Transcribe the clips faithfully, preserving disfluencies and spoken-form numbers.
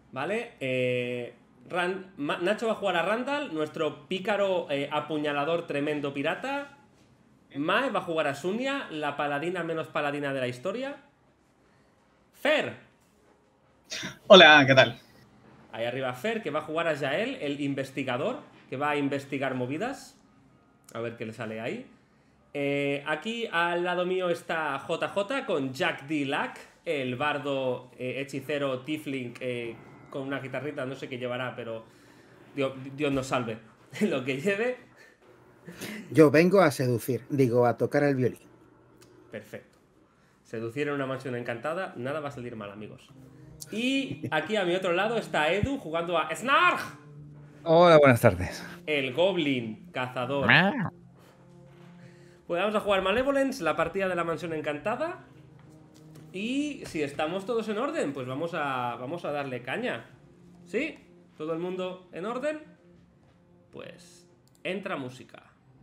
¿Vale? Eh, Ran- Ma- Nacho va a jugar a Randall, nuestro pícaro eh, apuñalador tremendo pirata. Mae va a jugar a Sunia, la paladina menos paladina de la historia. Fer. Hola, ¿qué tal? Ahí arriba Fer, que va a jugar a Jael, el investigador, que va a investigar movidas. A ver qué le sale ahí. Eh, aquí al lado mío está J J con Jack D. Lack, el bardo eh, hechicero Tiefling eh, con una guitarrita, no sé qué llevará, pero Dios, Dios nos salve lo que lleve. Yo vengo a seducir, digo, a tocar el violín. Perfecto. Seducir en una mansión encantada, nada va a salir mal, amigos. Y aquí a mi otro lado está Edu jugando a Snarg, Hola, buenas tardes. el goblin cazador. Pues vamos a jugar Malevolence, la partida de la mansión encantada. Y si estamos todos en orden, pues vamos a, vamos a darle caña. ¿Sí? ¿Todo el mundo en orden? Pues entra música.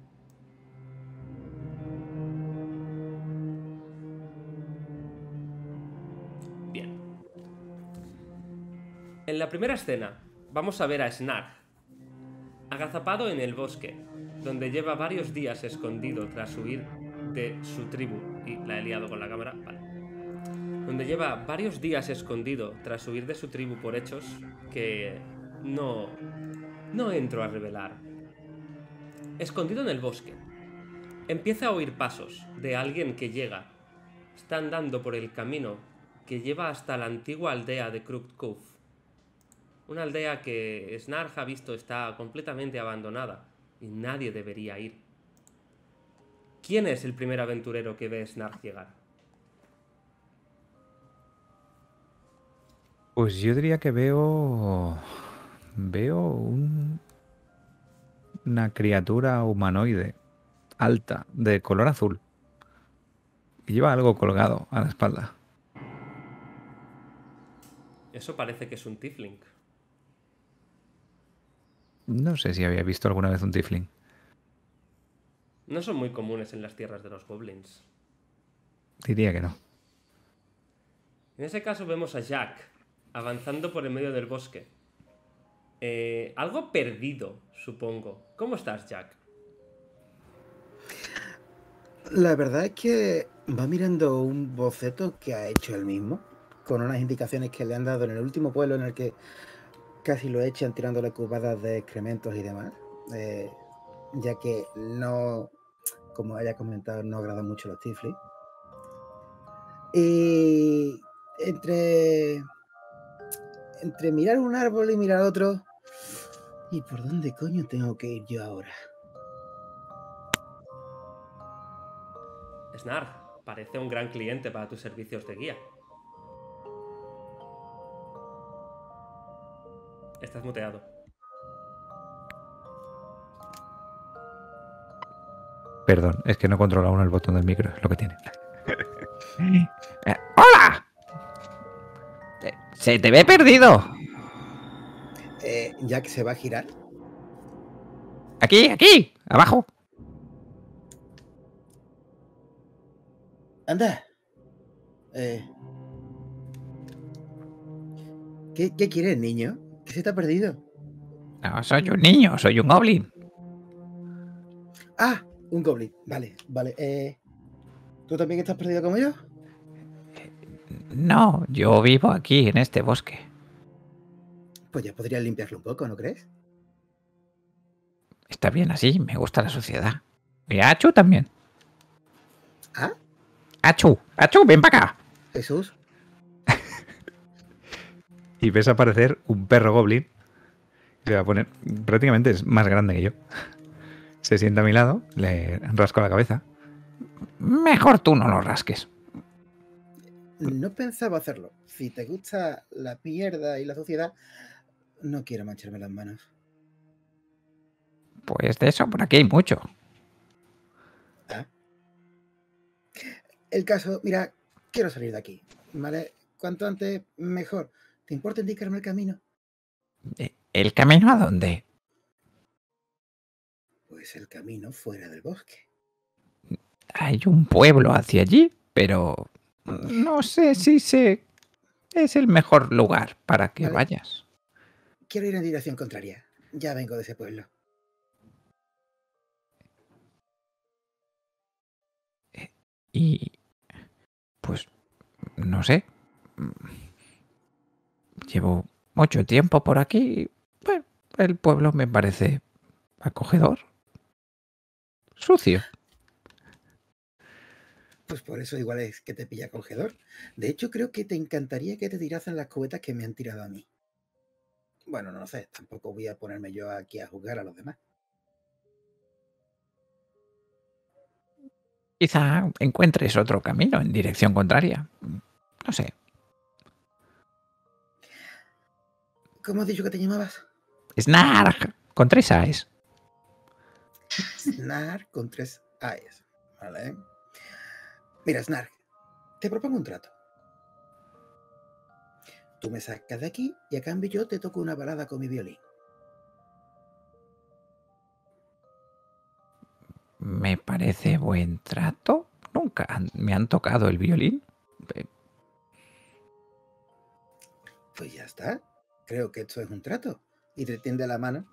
Bien. En la primera escena vamos a ver a Snarg, agazapado en el bosque, donde lleva varios días escondido tras huir de su tribu. Y la he liado con la cámara, vale. Donde lleva varios días escondido tras huir de su tribu por hechos que no, no entro a revelar. Escondido en el bosque, empieza a oír pasos de alguien que llega. Está andando por el camino que lleva hasta la antigua aldea de Crooked Cove. Una aldea que Snarg ha visto está completamente abandonada y nadie debería ir. ¿Quién es el primer aventurero que ve Snarg llegar? Pues yo diría que veo. Veo un, una criatura humanoide alta, de color azul. Y lleva algo colgado a la espalda. Eso parece que es un tiefling. No sé si había visto alguna vez un tiefling. No son muy comunes en las tierras de los goblins. Diría que no. En ese caso vemos a Jack avanzando por el medio del bosque. Eh, algo perdido, supongo. ¿Cómo estás, Jack? La verdad es que va mirando un boceto que ha hecho él mismo, con unas indicaciones que le han dado en el último pueblo en el que casi lo echan tirándole cubadas de excrementos y demás, eh, ya que no, como haya comentado, no agrada mucho los tiefling. Y entre, entre mirar un árbol y mirar otro, ¿y por dónde coño tengo que ir yo ahora? Snarg, parece un gran cliente para tus servicios de guía. Estás muteado. Perdón, es que no controla uno el botón del micro, es lo que tiene. Eh, ¡Hola! Eh, ¡Se te ve perdido! Eh, Jack se va a girar. Aquí, aquí, abajo. Anda. Eh, ¿qué, ¿Qué quieres, niño? ¿Qué se te ha perdido? No, soy un niño, soy un goblin. Ah, un goblin. Vale, vale. Eh, ¿Tú también estás perdido como yo? No, yo vivo aquí, en este bosque. Pues ya podrías limpiarlo un poco, ¿no crees? Está bien así, me gusta la sociedad. Y Achu también. ¿Ah? Achu, Achu, ven para acá. Jesús. Y ves aparecer un perro goblin. Se va a poner, prácticamente es más grande que yo. Se sienta a mi lado, le rasco la cabeza. Mejor tú no lo rasques. No pensaba hacerlo. Si te gusta la mierda y la suciedad, no quiero mancharme las manos. Pues de eso por aquí hay mucho. ¿Ah? El caso, mira, quiero salir de aquí, ¿vale? Cuanto antes, mejor. ¿Te importa indicarme el camino? ¿El camino a dónde? Pues el camino fuera del bosque. Hay un pueblo hacia allí, pero no sé si sé es el mejor lugar para que Vale. vayas. Quiero ir en dirección contraria. Ya vengo de ese pueblo. Y pues no sé. Llevo mucho tiempo por aquí. Bueno, el pueblo me parece acogedor. Sucio. Pues por eso igual es que te pilla acogedor. De hecho, creo que te encantaría que te tirasen las cubetas que me han tirado a mí. Bueno, no lo sé. Tampoco voy a ponerme yo aquí a juzgar a los demás. Quizá encuentres otro camino en dirección contraria. No sé. ¿Cómo has dicho que te llamabas? Snarg, con tres A's. Snark con tres A's. Vale. Mira, Snark, te propongo un trato. Tú me sacas de aquí y a cambio yo te toco una balada con mi violín. Me parece buen trato. Nunca han- me han tocado el violín. Eh, Pues ya está. Creo que esto es un trato. Y te tiende la mano.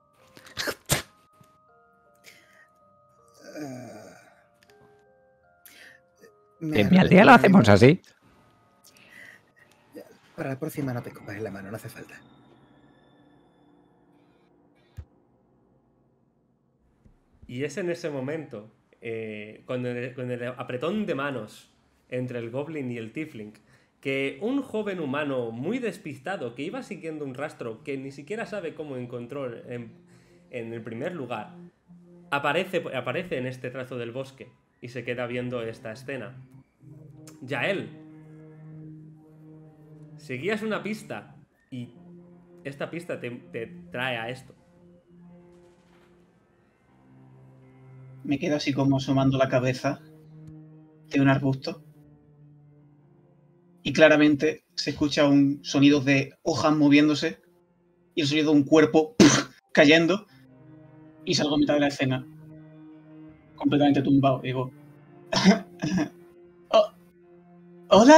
Ah, me En mi arrepiento aldea de lo haberme hacemos dicho- así. Para la próxima no te copas en la mano, no hace falta. Y es en ese momento, eh, con, el, con el apretón de manos entre el goblin y el tiefling, que un joven humano muy despistado que iba siguiendo un rastro que ni siquiera sabe cómo encontró en, en el primer lugar, aparece, aparece en este trazo del bosque y se queda viendo esta escena. Yael, seguías una pista y esta pista te, te trae a esto. Me quedo así como asomando la cabeza de un arbusto. Y claramente se escucha un sonido de hojas moviéndose y el sonido de un cuerpo cayendo. Y salgo a mitad de la escena, completamente tumbado. Y digo, "Oh, ¿hola?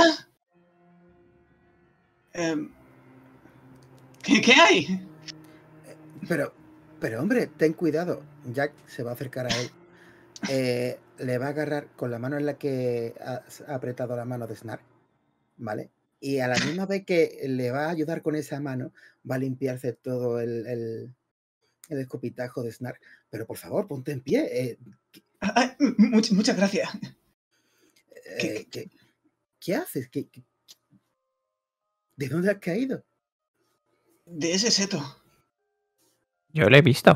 Em, ¿qué, ¿Qué hay? Pero, pero hombre, ten cuidado. Jack se va a acercar a él. Eh, le va a agarrar con la mano en la que ha, ha apretado la mano de Snark, ¿vale? Y a la misma vez que le va a ayudar con esa mano, va a limpiarse todo el, el, el escopitajo de Snark. Pero por favor, ponte en pie. Eh, Ay, much- muchas gracias. ¿Qué, eh, ¿qué, ¿Qué haces? ¿Qué, qué- ¿De dónde has caído? De ese seto. Yo lo he visto.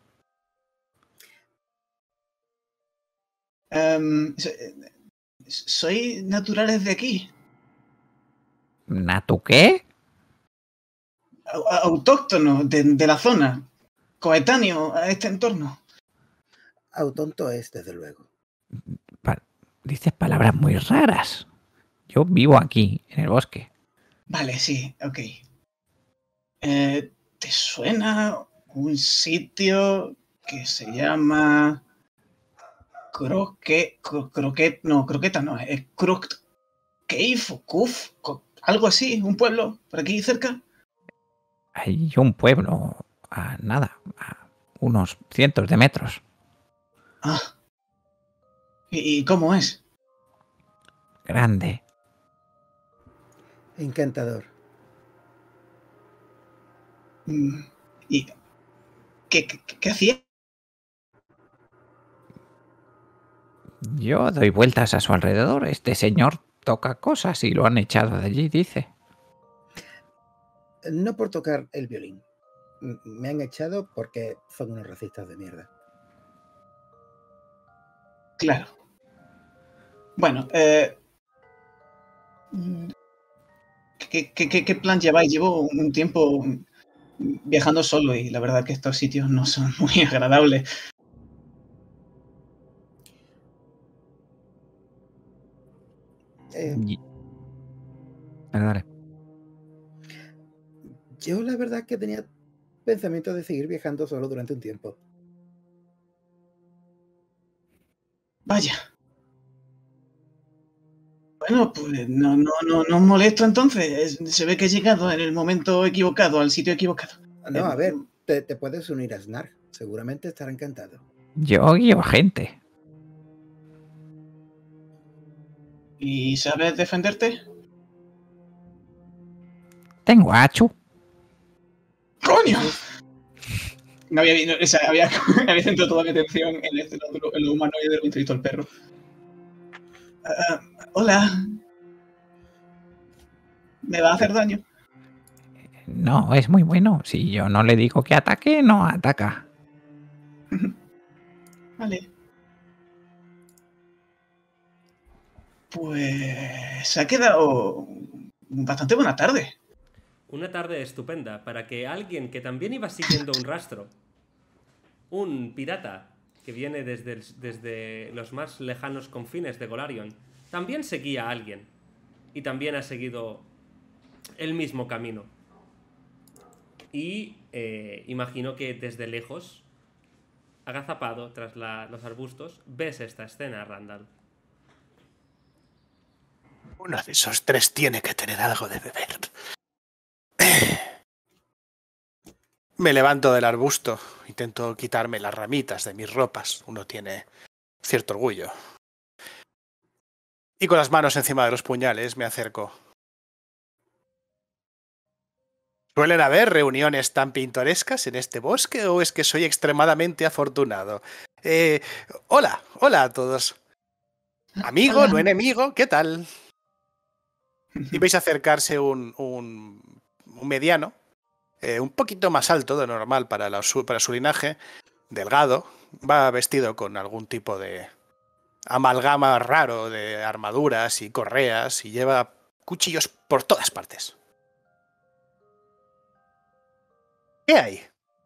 Em, so- soy naturales de aquí. ¿Natu qué? Au- Autóctono de, de la zona. Coetáneo a este entorno. Autonto es, desde luego. Pa- dices palabras muy raras. Yo vivo aquí, en el bosque. Vale, sí, ok. Eh, ¿te suena un sitio que se llama Croque, cro- croquet, no, croqueta no, es Crooked Cave o Cuf, co- algo así, un pueblo por aquí cerca? Hay un pueblo a nada, a unos cientos de metros. Ah, ¿y, y cómo es? Grande. Encantador. Mm, ¿Y qué, qué, qué hacía? Yo doy vueltas a su alrededor. Este señor toca cosas y lo han echado de allí, dice. No por tocar el violín. M- Me han echado porque son unos racistas de mierda. Claro. Bueno, eh, mm, ¿qué, qué, qué- qué plan lleváis? Llevo un tiempo viajando solo y la verdad que estos sitios no son muy agradables. Eh, Y- Dale, dale. yo la verdad que tenía pensamiento de seguir viajando solo durante un tiempo. Vaya. Bueno, pues no, no, no, no os molesto entonces. Es- se ve que he llegado en el momento equivocado, al sitio equivocado. No, Eh, a ver, te, te puedes unir a Snark. Seguramente estará encantado. Yo guío gente. ¿Y sabes defenderte? Tengo a Achu. ¡Coño! No había, no, o sea, había, había centrado toda mi atención en, este, en lo, en lo humano y de repente he visto el perro. Ah, hola. ¿Me va a hacer daño? No, es muy bueno. Si yo no le digo que ataque, no ataca. Vale. Pues se ha quedado bastante buena tarde. Una tarde estupenda para que alguien que también iba siguiendo un rastro, un pirata que viene desde, el- desde los más lejanos confines de Golarion, también seguía a alguien y también ha seguido el mismo camino. Y eh, imagino que desde lejos, agazapado tras la- los arbustos, ves esta escena, Randall. Uno de esos tres tiene que tener algo de beber. Me levanto del arbusto, intento quitarme las ramitas de mis ropas. Uno tiene cierto orgullo. Y con las manos encima de los puñales me acerco. ¿Suelen haber reuniones tan pintorescas en este bosque o es que soy extremadamente afortunado? Eh, hola, hola a todos. Amigo, Hola. no enemigo, ¿qué tal? Y veis acercarse un, un, un mediano, eh, un poquito más alto de normal para, la, su, para su linaje, delgado, va vestido con algún tipo de amalgama raro de armaduras y correas y lleva cuchillos por todas partes. ¿Qué hay?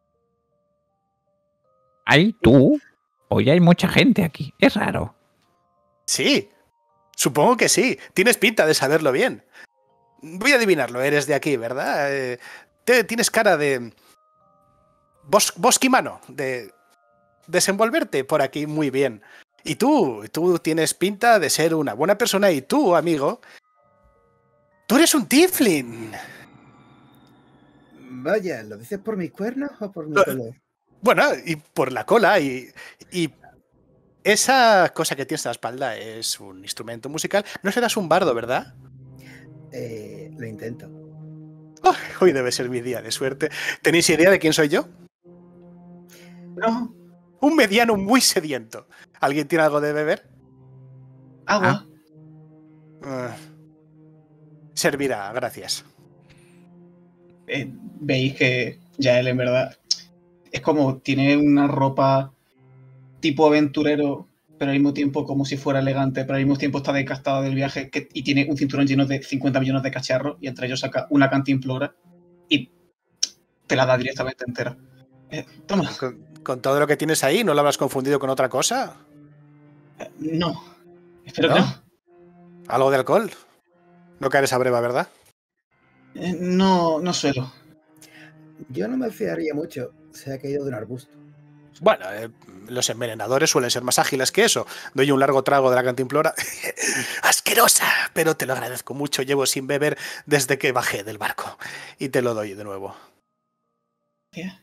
¿Hay tú? Hoy hay mucha gente aquí. Es raro. Sí, supongo que sí. Tienes pinta de saberlo bien. Voy a adivinarlo, eres de aquí, ¿verdad? Eh, te, tienes cara de... Bos, bosquimano, de desenvolverte por aquí muy bien. Y tú, tú tienes pinta de ser una buena persona y tú, amigo, tú eres un tiefling. Vaya, ¿lo dices por mis cuernos o por mi color? Bueno, y por la cola y, y esa cosa que tienes en la espalda es un instrumento musical. No serás un bardo, ¿verdad? Eh, lo intento. Oh, hoy debe ser mi día de suerte. ¿Tenéis idea de quién soy yo? No, Un mediano muy sediento. ¿Alguien tiene algo de beber? agua. Uh, servirá, gracias. Eh, veis que ya él en verdad es como tiene una ropa tipo aventurero, pero al mismo tiempo como si fuera elegante, pero al mismo tiempo está desgastada del viaje que, y tiene un cinturón lleno de cincuenta millones de cacharros y entre ellos saca una cantimplora y te la da directamente entera. Eh, toma. Con, con todo lo que tienes ahí, ¿no lo habrás confundido con otra cosa? Eh, no, espero ¿No? que no. ¿Algo de alcohol? No caeres a breva, ¿verdad? Eh, no, no suelo. Yo no me fiaría mucho. Se ha caído de un arbusto. Bueno, eh, los envenenadores suelen ser más ágiles que eso. Doy un largo trago de la cantimplora. ¡Asquerosa! Pero te lo agradezco mucho. Llevo sin beber desde que bajé del barco. Y te lo doy de nuevo. ¿Qué?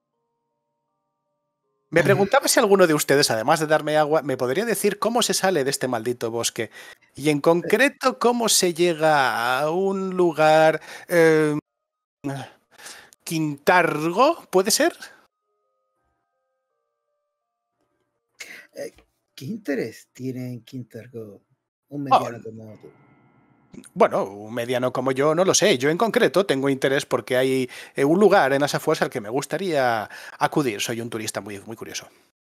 Me preguntaba si alguno de ustedes, además de darme agua, me podría decir cómo se sale de este maldito bosque. Y en concreto, cómo se llega a un lugar... Eh, Quintargo, ¿puede ser? Eh, ¿Qué interés tiene en Quintargo un Oh, mediano como tú? bueno, un mediano como yo no lo sé. Yo en concreto tengo interés porque hay eh, un lugar en las afueras al que me gustaría acudir. Soy un turista muy, muy curioso.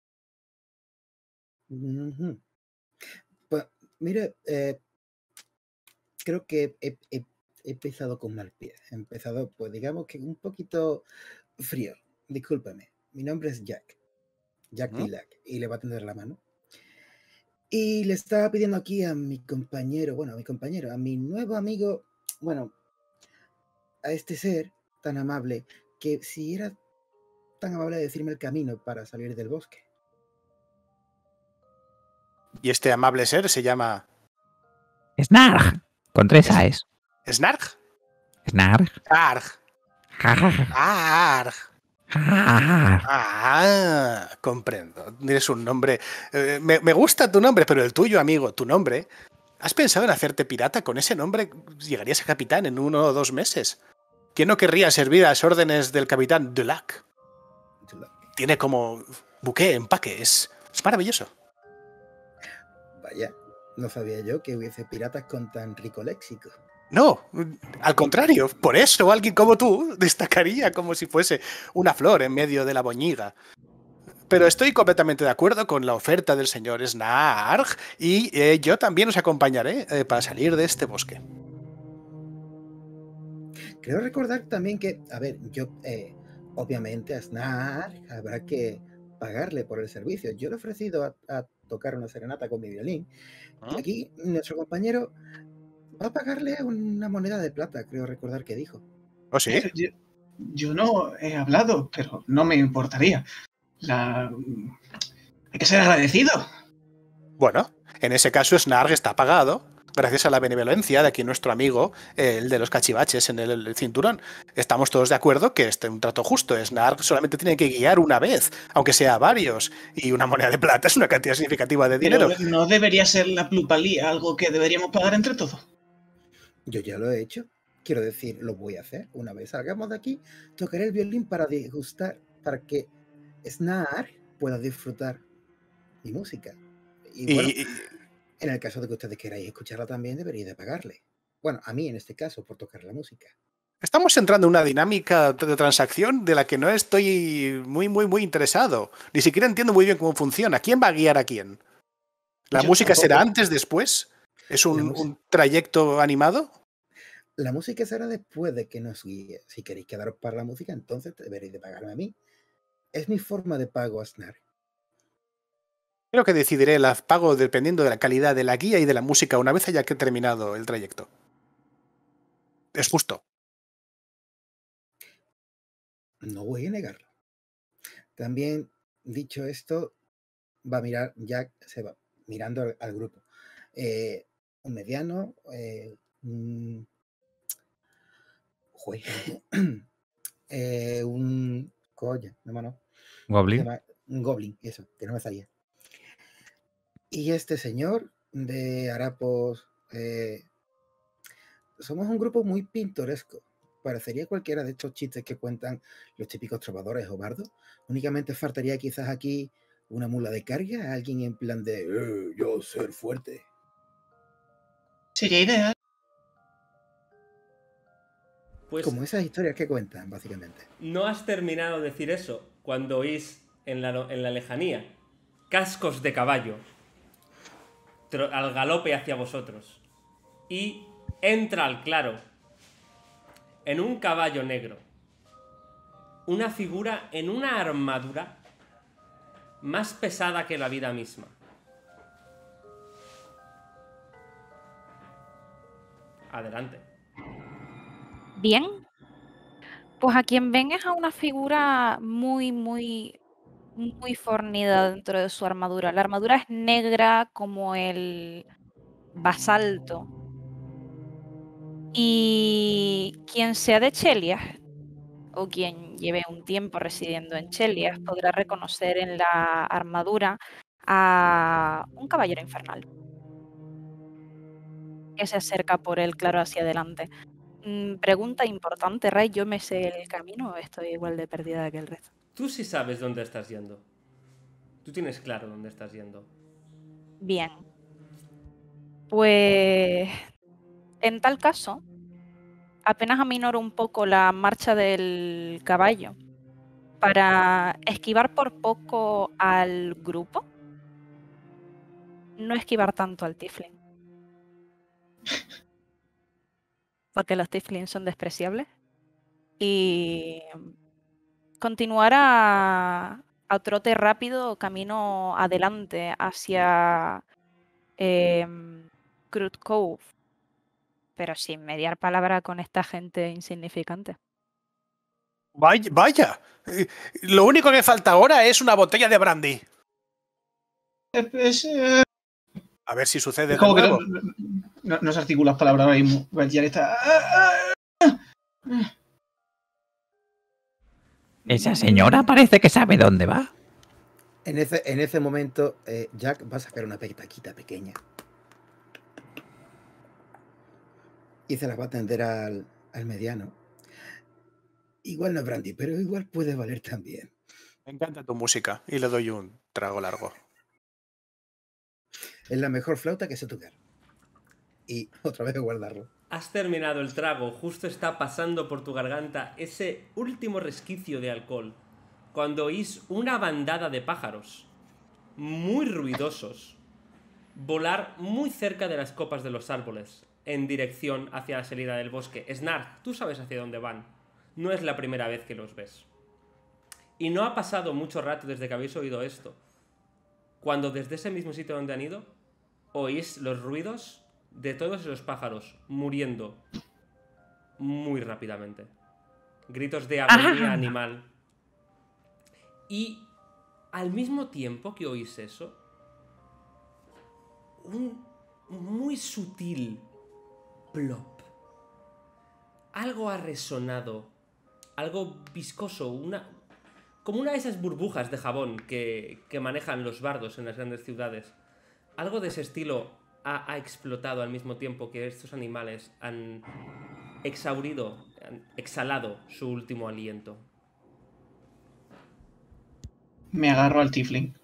Ujú. Pues, mire, eh, creo que he, he- he empezado con mal pie. He empezado, pues digamos que un poquito frío. Discúlpeme. Mi nombre es Jack. Jack ¿Mm? Tillack. Y le va a tender la mano. Y le estaba pidiendo aquí a mi compañero, bueno, a mi compañero, a mi nuevo amigo, bueno, a este ser tan amable, que si era tan amable de decirme el camino para salir del bosque. Y este amable ser se llama... Snarg. Con tres A's. ¿Snarg? Snarg. Arg. Arg. Arg. Arg. Ah, comprendo. Tienes un nombre. eh, me, me gusta tu nombre, pero el tuyo, amigo, tu nombre. ¿Has pensado en hacerte pirata? Con ese nombre llegarías a capitán en uno o dos meses. ¿Quién no querría servir a las órdenes del capitán Dulac? Tiene como buque, empaque. Es, es maravilloso. Vaya, no sabía yo que hubiese piratas con tan rico léxico. No, al contrario. Por eso alguien como tú destacaría como si fuese una flor en medio de la boñiga. Pero estoy completamente de acuerdo con la oferta del señor Snarg y eh, yo también os acompañaré eh, para salir de este bosque. Creo recordar también que, a ver, yo, eh, obviamente a Snarg habrá que pagarle por el servicio. Yo le he ofrecido a, a tocar una serenata con mi violín. ¿Mm? Y aquí nuestro compañero va a pagarle una moneda de plata, creo recordar que dijo. ¿Oh, sí? Yo, yo no he hablado, pero no me importaría. La... Hay que ser agradecido. Bueno, en ese caso Snarg está pagado gracias a la benevolencia de aquí nuestro amigo, el de los cachivaches en el, el cinturón. Estamos todos de acuerdo que este es un trato justo. Snarg solamente tiene que guiar una vez, aunque sea varios, y una moneda de plata es una cantidad significativa de dinero. Pero no debería ser la plusvalía algo que deberíamos pagar entre todos. Yo ya lo he hecho. Quiero decir, lo voy a hacer. Una vez salgamos de aquí, tocaré el violín para disgustar, para que Snarg pueda disfrutar mi música. Y, Y, bueno, y- en el caso de que ustedes queráis escucharla también, deberíais de pagarle. Bueno, a mí en este caso, por tocar la música. estamos entrando en una dinámica de transacción de la que no estoy muy, muy, muy interesado. Ni siquiera entiendo muy bien cómo funciona. ¿Quién va a guiar a quién? ¿La Yo música será tampoco. antes, después? ¿Es un, La música- un trayecto animado? La música será después de que nos guíe. Si queréis quedaros para la música, entonces deberéis de pagarme a mí. Es mi forma de pago a Snarg. Creo que decidiré el pago dependiendo de la calidad de la guía y de la música una vez haya que terminado el trayecto. Es justo. No voy a negarlo. También, dicho esto, va a mirar, Jack se va mirando al, al grupo. Eh, un mediano, eh, un, jue- eh, un coño, no, no, se Goblin. llama un goblin, eso, que no me salía. Y este señor de harapos, eh, somos un grupo muy pintoresco. Parecería cualquiera de estos chistes que cuentan los típicos trovadores o bardos. Únicamente faltaría quizás aquí una mula de carga, alguien en plan de "Eh, yo ser fuerte". Sería ideal. Pues Como esas historias que cuentan, básicamente. no has terminado de decir eso cuando oís en la, lo- en la lejanía cascos de caballo tro- al galope hacia vosotros. Y entra al claro, en un caballo negro, una figura en una armadura más pesada que la vida misma. Adelante. Bien, pues a quien ven es a una figura muy, muy, muy fornida dentro de su armadura. La armadura es negra como el basalto. Y quien sea de Chelias, o quien lleve un tiempo residiendo en Chelias, podrá reconocer en la armadura a un caballero infernal que se acerca por el claro hacia adelante. Mm, pregunta importante, Ray, ¿yo me sé el camino o estoy igual de perdida que el resto? Tú sí sabes dónde estás yendo. Tú tienes claro dónde estás yendo. Bien. Pues en tal caso, apenas aminoro un poco la marcha del caballo para esquivar por poco al grupo, no esquivar tanto al Tiflin. Porque los Tiflins son despreciables. Y continuar a, a trote rápido, camino adelante hacia eh, Crude Cove, pero sin mediar palabra con esta gente insignificante. Vaya, vaya. Eh, Lo único que falta ahora es una botella de brandy. Eh, pues, eh, A ver si sucede Es de como que nuevo. no, no, no- no se articulan las palabras ahora mismo. Valjean está... Esa señora parece que sabe dónde va. En ese, en ese momento, eh, Jack va a sacar una petaquita pequeña. Y se la va a tender al, al mediano. Igual no es brandy, pero igual puede valer también. Me encanta tu música y le doy un trago largo. Es la mejor flauta que sé tocar. Y otra vez guardarlo. Has terminado el trago, justo está pasando por tu garganta ese último resquicio de alcohol, cuando oís una bandada de pájaros, muy ruidosos, volar muy cerca de las copas de los árboles, en dirección hacia la salida del bosque. Snark, tú sabes hacia dónde van. No es la primera vez que los ves. Y no ha pasado mucho rato desde que habéis oído esto, cuando desde ese mismo sitio donde han ido, oís los ruidos de todos esos pájaros muriendo muy rápidamente. Gritos de agonía Ah. animal. Y al mismo tiempo que oís eso, un muy sutil plop. Algo ha resonado, algo viscoso, una, como una de esas burbujas de jabón que, que manejan los bardos en las grandes ciudades. Algo de ese estilo ha, ha explotado al mismo tiempo que estos animales han exhaurido, han exhalado su último aliento. Me agarro al tiefling.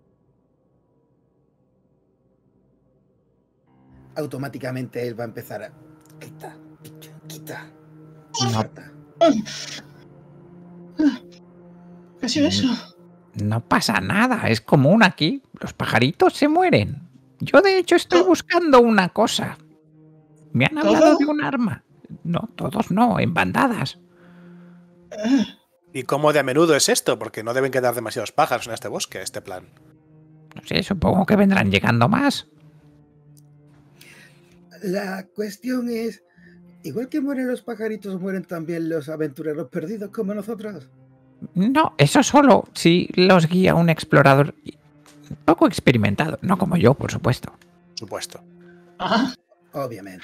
Automáticamente él va a empezar a... Quita, quita, quita. No, Harta. ¿Qué ha sido eso? no pasa nada, es común aquí. Los pajaritos se mueren. Yo de hecho estoy buscando una cosa. Me han hablado ¿Todos? de un arma. No, todos no, en bandadas. ¿Y cómo de a menudo es esto? Porque no deben quedar demasiados pájaros en este bosque, este plan. No sé, supongo que vendrán llegando más. La cuestión es... Igual que mueren los pajaritos, mueren también los aventureros perdidos como nosotros. No, eso solo si los guía un explorador poco experimentado. No como yo, por supuesto. Supuesto. Ah, Obviamente.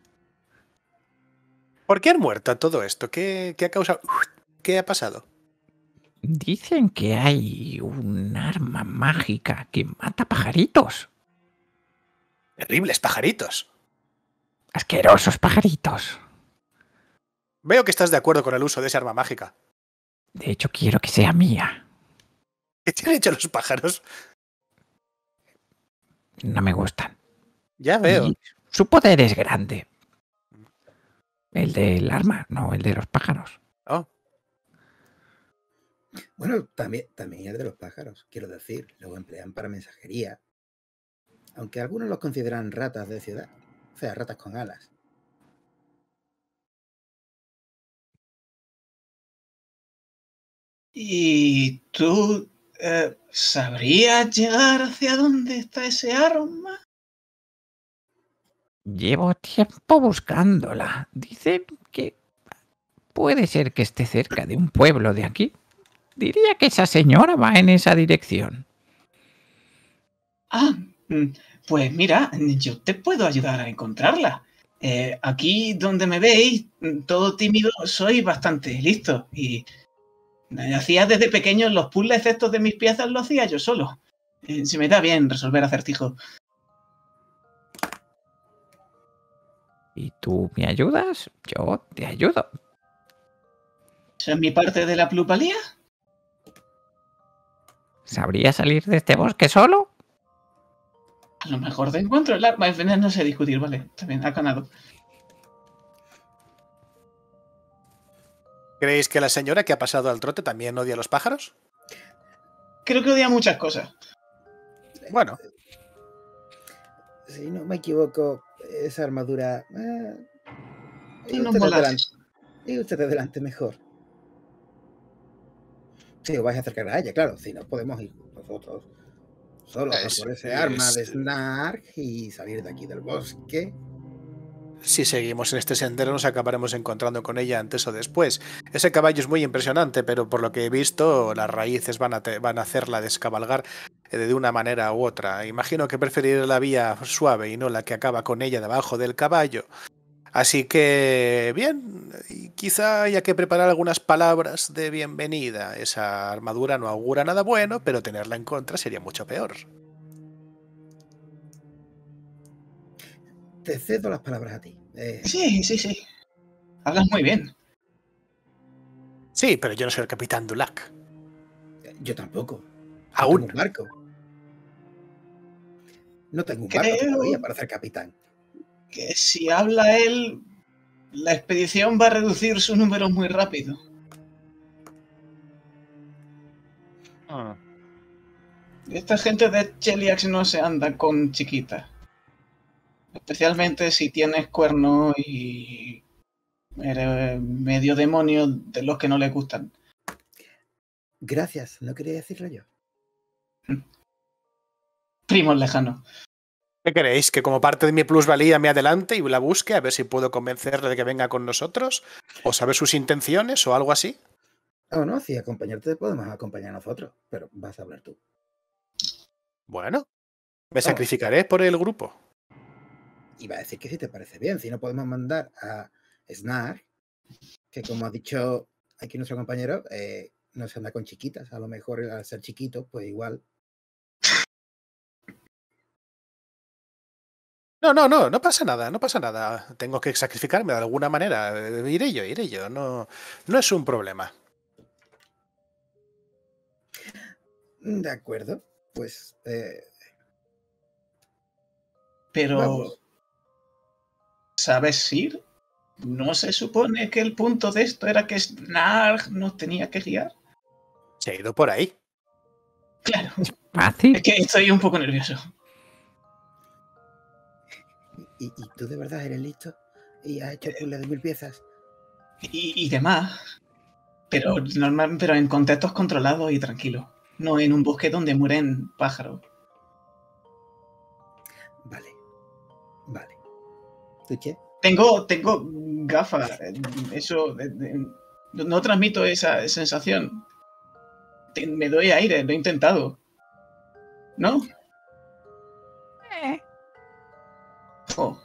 ¿Por qué han muerto todo esto? ¿Qué, qué ha causado? ¿Qué ha pasado? Dicen que hay un arma mágica que mata pajaritos. Terribles pajaritos. Asquerosos pajaritos. Veo que estás de acuerdo con el uso de esa arma mágica. De hecho, quiero que sea mía. ¿Qué te han hecho los pájaros? No me gustan. Ya veo. Y su poder es grande. El del arma, no el de los pájaros. Oh, Bueno, también, también el de los pájaros, quiero decir. Lo emplean para mensajería. Aunque algunos los consideran ratas de ciudad. O sea, ratas con alas. ¿y tú eh, sabrías llegar hacia dónde está ese arma? Llevo tiempo buscándola. Dice que puede ser que esté cerca de un pueblo de aquí. Diría que esa señora va en esa dirección. Ah, mm, pues mira, yo te puedo ayudar a encontrarla. Eh, aquí donde me veis, mm, todo tímido, soy bastante listo. Y eh, hacía desde pequeño los puzzles estos de mis piezas, lo hacía yo solo. Eh, se me da bien resolver acertijos. ¿Y tú me ayudas? Yo te ayudo. ¿Esa es mi parte de la plusvalía? ¿Sabría salir de este bosque solo? A lo mejor te encuentro el arma. No sé discutir, vale. Está bien, ha ganado. ¿creéis que la señora que ha pasado al trote también odia a los pájaros? Creo que odia muchas cosas. Bueno, Si no me equivoco, esa armadura... Eh, y No usted de molas. delante. Y usted de delante mejor. Si os vais a acercar a ella, claro. Si no, podemos ir nosotros solos a Es- por ese es- arma de Snark y salir de aquí del bosque. si seguimos en este sendero nos acabaremos encontrando con ella antes o después. Ese caballo es muy impresionante, pero por lo que he visto, las raíces van a, te- van a hacerla descabalgar. de una manera u otra. Imagino que preferirá la vía suave y no la que acaba con ella debajo del caballo. Así que, bien, quizá haya que preparar algunas palabras de bienvenida. Esa armadura no augura nada bueno, pero tenerla en contra sería mucho peor. Te cedo las palabras a ti. Eh, Sí, sí, sí. Hablas muy bien. Sí, pero yo no soy el capitán Dulac. yo tampoco. Aún. No tengo un barco. No tengo un barco Creo- todavía para ser capitán. Que si habla él, la expedición va a reducir sus números muy rápido. Esta gente de Cheliax no se anda con chiquitas. Especialmente si tienes cuernos y eres medio demonio de los que no les gustan. Gracias, no quería decirlo yo. Primos lejanos. ¿Qué queréis? ¿Que como parte de mi plusvalía me adelante y la busque a ver si puedo convencerle de que venga con nosotros? ¿O saber sus intenciones o algo así? Oh, no, si acompañarte podemos acompañar a nosotros, pero vas a hablar tú. Bueno, me sacrificaré por el grupo. Iba a decir que si te parece bien, si no podemos mandar a Snark, que como ha dicho aquí nuestro compañero, eh, no se anda con chiquitas, a lo mejor al ser chiquito, pues igual. No, no, no, no pasa nada, no pasa nada. Tengo que sacrificarme de alguna manera. Eh, Iré yo, iré yo. No, no es un problema. De acuerdo, pues eh, Pero, vamos. ¿sabes ir? ¿No se supone que el punto de esto era que Snarg nos tenía que guiar? Se ha ido por ahí. Claro, Fácil. es que estoy un poco nervioso. ¿Y, y tú de verdad eres listo? ¿Y has hecho puzzles de mil piezas? Y, y demás. Pero, normal, pero en contextos controlados y tranquilos. No en un bosque donde mueren pájaros. Vale, vale. ¿Tú qué? Tengo, tengo gafas. Eso. de- de- no transmito esa sensación. Te- Me doy aire, lo he intentado. ¿No? Eh, Oh,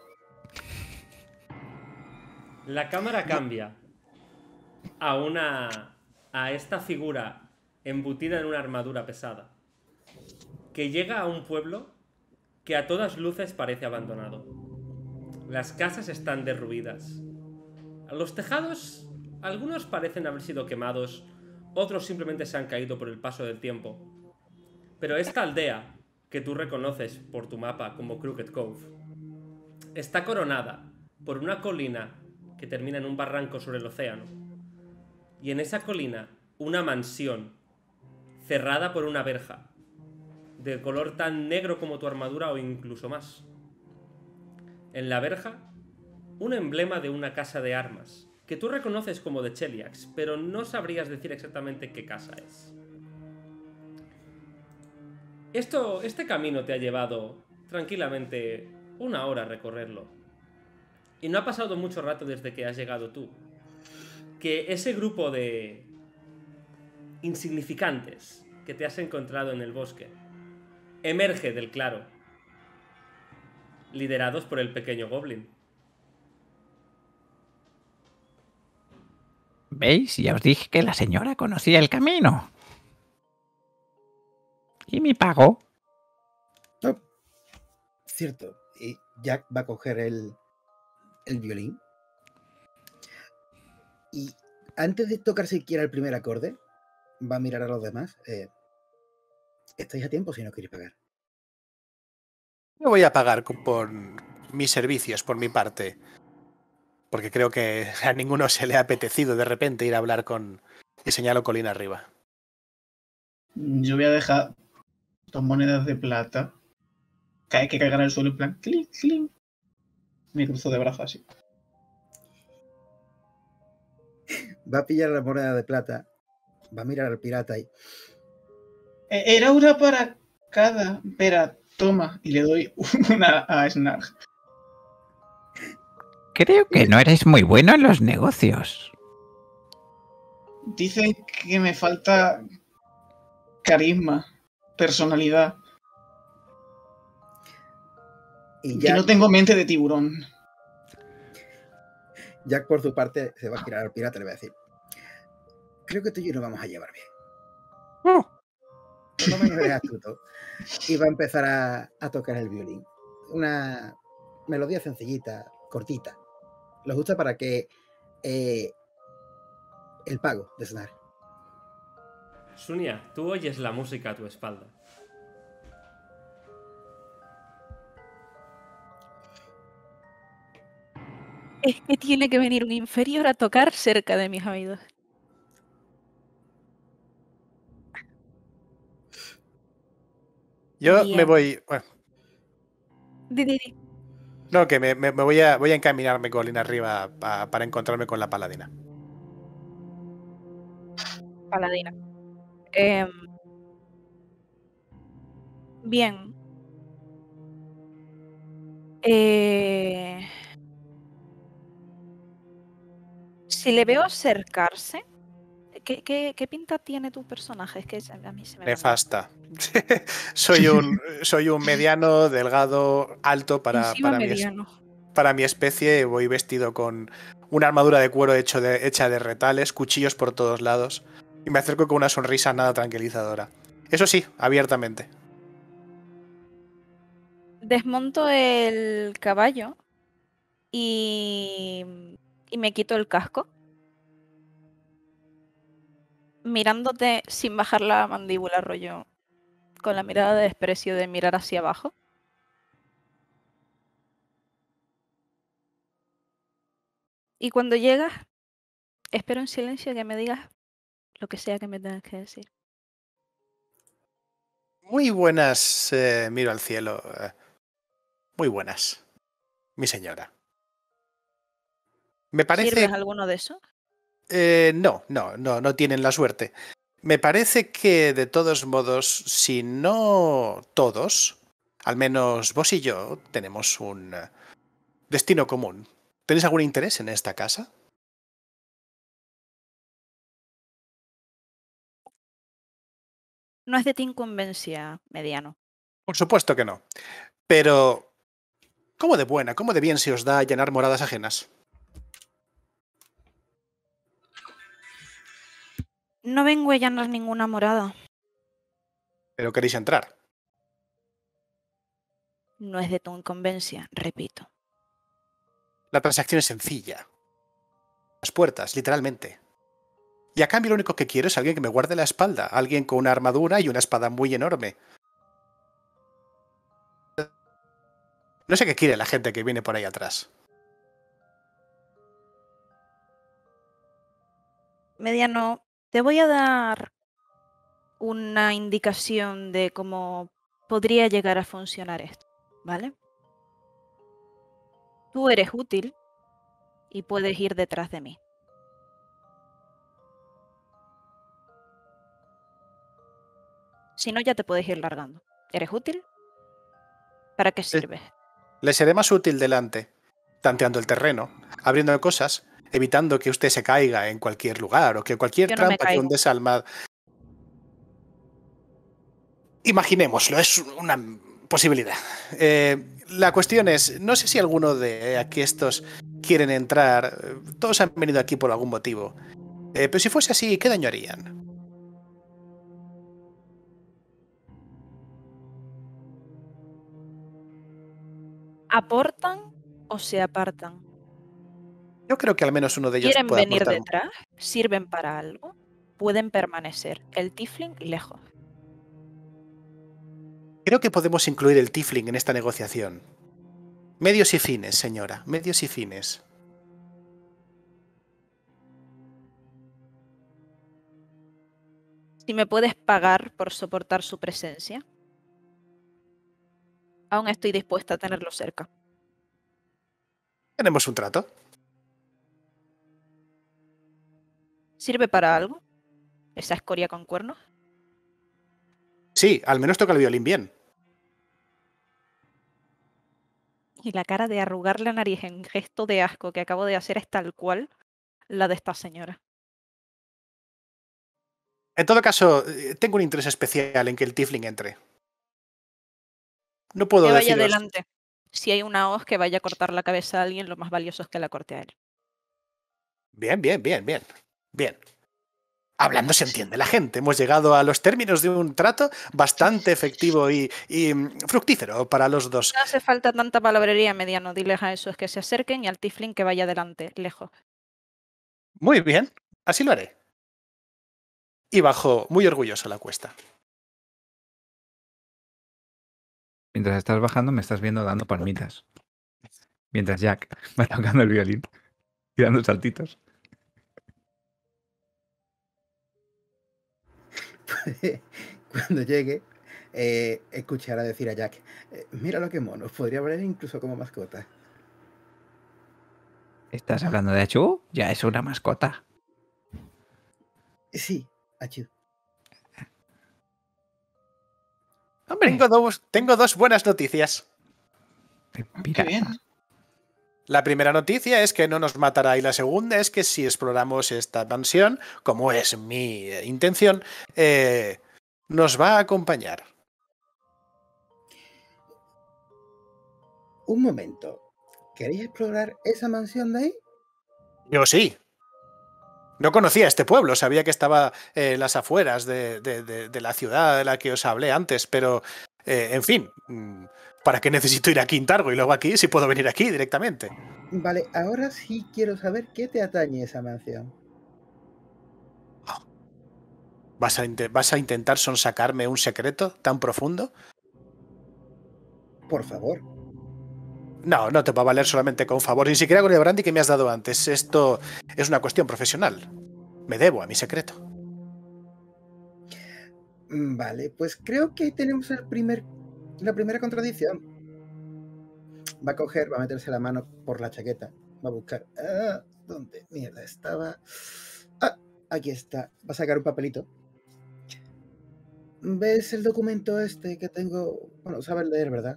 La cámara cambia a una. a esta figura embutida en una armadura pesada. Que llega a un pueblo que a todas luces parece abandonado. Las casas están derruidas. Los tejados, algunos parecen haber sido quemados, otros simplemente se han caído por el paso del tiempo. Pero esta aldea, que tú reconoces por tu mapa como Crooked Cove, está coronada por una colina que termina en un barranco sobre el océano. Y en esa colina, una mansión cerrada por una verja, de color tan negro como tu armadura o incluso más. En la verja, un emblema de una casa de armas, que tú reconoces como de Cheliax, pero no sabrías decir exactamente qué casa es. Esto, este camino te ha llevado tranquilamente una hora a recorrerlo. Y no ha pasado mucho rato desde que has llegado tú. Que ese grupo de insignificantes que te has encontrado en el bosque emerge del claro, liderados por el pequeño goblin. ¿Veis? Ya os dije que la señora conocía el camino. ¿Y mi pago? No, cierto. Y Jack va a coger el, el violín. Y antes de tocar siquiera el primer acorde, va a mirar a los demás. Eh, estáis a tiempo si no queréis pagar. Yo voy a pagar con- por mis servicios, por mi parte. Porque creo que a ninguno se le ha apetecido de repente ir a hablar con... Y señalo colina arriba. yo voy a dejar dos monedas de plata. Que hay que cagar en el suelo en plan. Clic, clic. Me cruzo de brazos así. Va a pillar la moneda de plata. Va a mirar al pirata y... E- Era una para cada. Espera, toma. Y le doy una a Snarg. Creo que no eres muy bueno en los negocios. Dicen que me falta carisma. personalidad. Y Que no Jack, tengo mente de tiburón. Jack, por su parte, se va a girar al pirata y le va a decir: creo que tú y yo nos vamos a llevar bien. Oh, Por lo menos eres astuto. Y va a empezar a, a tocar el violín. Una melodía sencillita, cortita. Lo justo para que eh, el pago de Snar. Sunia, tú oyes la música a tu espalda. Es que tiene que venir un inferior a tocar cerca de mis oídos. yo me Bien. voy. Bueno, Di, di, di. no, que me, me- me voy, a, voy a encaminarme colina arriba pa- para encontrarme con la paladina. Paladina. Em, bien. Eh, si le veo acercarse, ¿qué, qué, qué pinta tiene tu personaje? Es que se- a mí se me va. Nefasta. soy, un, soy un mediano, delgado, alto para, Encima para, mi, es- mediano. para mi especie. Voy vestido con una armadura de cuero hecho de, hecha de retales, cuchillos por todos lados. Y me acerco con una sonrisa nada tranquilizadora. Eso sí, abiertamente. Desmonto el caballo y, y me quito el casco. Mirándote sin bajar la mandíbula, rollo, con la mirada de desprecio de mirar hacia abajo. Y cuando llegas, espero en silencio que me digas lo que sea que me tengas que decir. Muy buenas, eh, miro al cielo. eh, muy buenas, mi señora. Me ¿Sirves parece... alguno de eso? eh, no, no, no, no tienen la suerte. Me parece que de todos modos, si no todos, al menos vos y yo tenemos un eh, destino común. ¿Tenéis algún interés en esta casa? No es de tu incumbencia, mediano. Por supuesto que no. Pero, ¿cómo de buena, cómo de bien se os da llenar moradas ajenas? No vengo a llenar ninguna morada. Pero queréis entrar. No es de tu incumbencia, repito. La transacción es sencilla. Las puertas, literalmente. Y a cambio lo único que quiero es alguien que me guarde la espalda, alguien con una armadura y una espada muy enorme. No sé qué quiere la gente que viene por ahí atrás. Mediano, te voy a dar una indicación de cómo podría llegar a funcionar esto, ¿vale? Tú eres útil y puedes ir detrás de mí. Si no, ya te puedes ir largando. ¿Eres útil? ¿Para qué sirves? Le seré más útil delante, tanteando el terreno, abriendo cosas, evitando que usted se caiga en cualquier lugar o que cualquier Yo no me trampa que un caigo. desalmado... Imaginémoslo, es una posibilidad. Eh, la cuestión es, no sé si alguno de aquí estos quieren entrar, eh, todos han venido aquí por algún motivo. Eh, pero si fuese así, ¿qué daño harían? ¿Aportan o se apartan? Yo creo que al menos uno de ellos ¿Quieren puede venir aportar. detrás? ¿Sirven para algo? Pueden permanecer. El tiefling lejos. Creo que podemos incluir el tiefling en esta negociación. Medios y fines, señora, medios y fines. Si me puedes pagar por soportar su presencia, aún estoy dispuesta a tenerlo cerca. Tenemos un trato. ¿Sirve para algo? ¿Esa escoria con cuernos? Sí, al menos toca el violín bien. Y la cara de arrugar la nariz en gesto de asco que acabo de hacer es tal cual la de esta señora. En todo caso, eh, tengo un interés especial en que el tiefling entre. No puedo Que vaya deciros... adelante. Si hay una hoz que vaya a cortar la cabeza a alguien, lo más valioso es que la corte a él. Bien, bien, bien, bien. Bien. Hablando se entiende la gente. Hemos llegado a los términos de un trato bastante efectivo y, y mm, fructífero para los dos. No hace falta tanta palabrería, mediano. Diles a esos que se acerquen y al tiefling que vaya adelante, lejos. Muy bien, así lo haré. Y bajo muy orgulloso la cuesta. Mientras estás bajando me estás viendo dando palmitas. Mientras Jack va tocando el violín y dando saltitos. Cuando llegue, eh, escuchará decir a Jack, eh, mira lo que mono, podría haber incluso como mascota. ¿Estás hablando de Achu? Ya es una mascota. Sí, achú. Hombre, Tengo dos, tengo dos buenas noticias. Qué mira, bien. La primera noticia es que no nos matará y la segunda es que si exploramos esta mansión, como es mi eh, intención, eh, nos va a acompañar. Un momento, ¿queréis explorar esa mansión de ahí? Yo sí. No conocía este pueblo, sabía que estaba en las afueras de, de- de- de la ciudad de la que os hablé antes, pero, eh, en fin, mm, ¿para qué necesito ir a Quintargo y luego aquí si puedo venir aquí directamente? Vale, ahora sí quiero saber qué te atañe esa mansión. ¿Vas a, inte- vas a intentar sonsacarme un secreto tan profundo? Por favor. No, no te va a valer solamente con un favor, ni siquiera con el brandy que me has dado antes. Esto es una cuestión profesional. Me debo a mi secreto. Mm, Vale, pues creo que ahí tenemos el primer, la primera contradicción. Va a coger, va a meterse la mano por la chaqueta, va a buscar. Ah, ¿dónde mierda estaba? Ah, aquí está. Va a sacar un papelito. ¿Ves el documento este que tengo? Bueno, sabes leer, ¿verdad?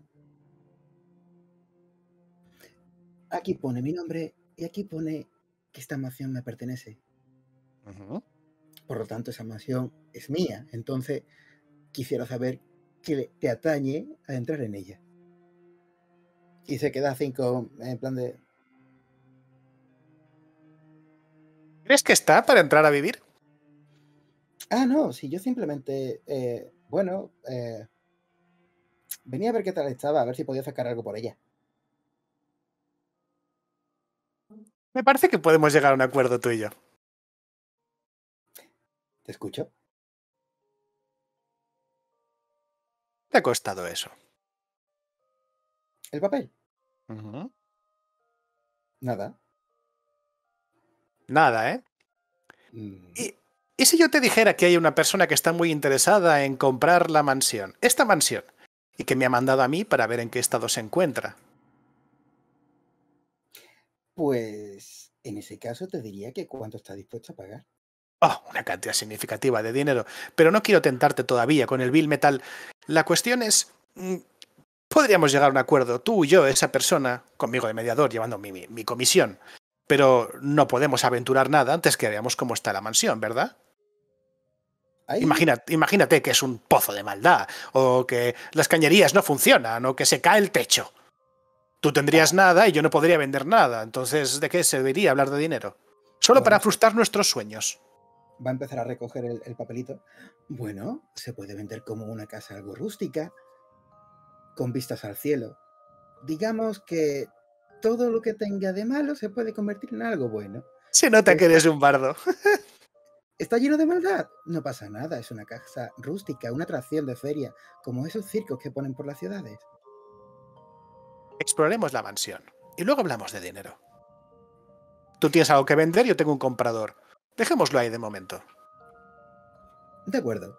Aquí pone mi nombre y aquí pone que esta mansión me pertenece. Ujú. Por lo tanto, esa mansión es mía. Entonces, quisiera saber qué te atañe a entrar en ella. Y se queda cinco en plan de... ¿Crees que está para entrar a vivir? Ah, no, si yo simplemente... eh, bueno, eh, venía a ver qué tal estaba, a ver si podía sacar algo por ella. Me parece que podemos llegar a un acuerdo tú y yo. ¿Te escucho? ¿Te ha costado eso? ¿El papel? Ujú. Nada. Nada, ¿eh? Mm, ¿Y, ¿Y si yo te dijera que hay una persona que está muy interesada en comprar la mansión, esta mansión, y que me ha mandado a mí para ver en qué estado se encuentra? Pues en ese caso te diría que cuánto está dispuesto a pagar. Oh, una cantidad significativa de dinero. Pero no quiero tentarte todavía con el Bill Metal. La cuestión es... mm, podríamos llegar a un acuerdo, tú y yo, esa persona, conmigo de mediador, llevando mi, mi, mi comisión. Pero no podemos aventurar nada antes que veamos cómo está la mansión, ¿verdad? Ahí, Imagínate, imagínate que es un pozo de maldad, o que las cañerías no funcionan, o que se cae el techo. Tú tendrías nada y yo no podría vender nada. Entonces, ¿de qué serviría hablar de dinero? Solo para Bueno. frustrar nuestros sueños. va a empezar a recoger el, el papelito. Bueno, se puede vender como una casa algo rústica, con vistas al cielo. Digamos que todo lo que tenga de malo se puede convertir en algo bueno. Se nota que eres un bardo. ¿Está lleno de maldad? No pasa nada, es una casa rústica, una atracción de feria, como esos circos que ponen por las ciudades. Exploremos la mansión y luego hablamos de dinero. Tú tienes algo que vender, yo tengo un comprador. Dejémoslo ahí de momento. De acuerdo.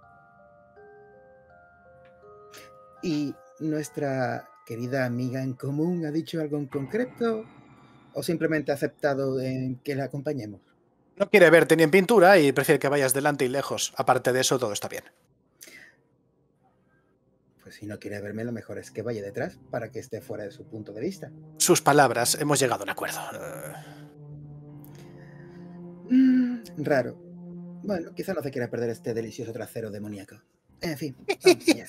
¿Y nuestra querida amiga en común ha dicho algo en concreto? ¿O simplemente ha aceptado en que la acompañemos? No quiere verte ni en pintura y prefiere que vayas delante y lejos. Aparte de eso, todo está bien. Pues si no quiere verme, lo mejor es que vaya detrás para que esté fuera de su punto de vista. Sus palabras, hemos llegado a un acuerdo. Mm, raro. Bueno, quizá no se quiera perder este delicioso trasero demoníaco. En fin, vamos allá.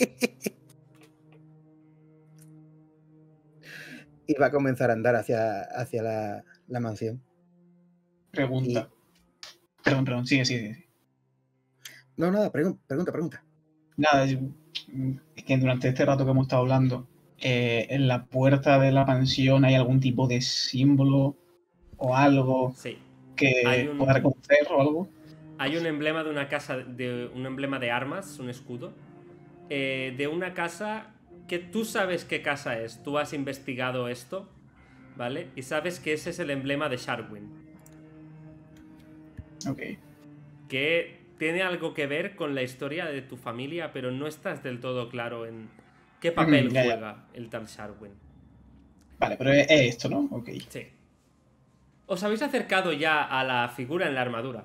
Y va a comenzar a andar hacia, hacia la, la mansión. Pregunta. Perdón, perdón, sigue, sigue. sigue. No, nada, pregun- pregunta, pregunta. Nada, es es que durante este rato que hemos estado hablando, eh, en la puerta de la mansión hay algún tipo de símbolo o algo Sí. que Hay un- pueda reconocer o algo. Hay un emblema de una casa, de un emblema de armas, un escudo, eh, de una casa que tú sabes qué casa es. Tú has investigado esto, ¿vale? Y sabes que ese es el emblema de Sharwin. Ok. Que tiene algo que ver con la historia de tu familia, pero no estás del todo claro en qué papel Mm, ya, ya. juega el tal Sharwin. Vale, pero es, es esto, ¿no? Ok. Sí. Os habéis acercado ya a la figura en la armadura.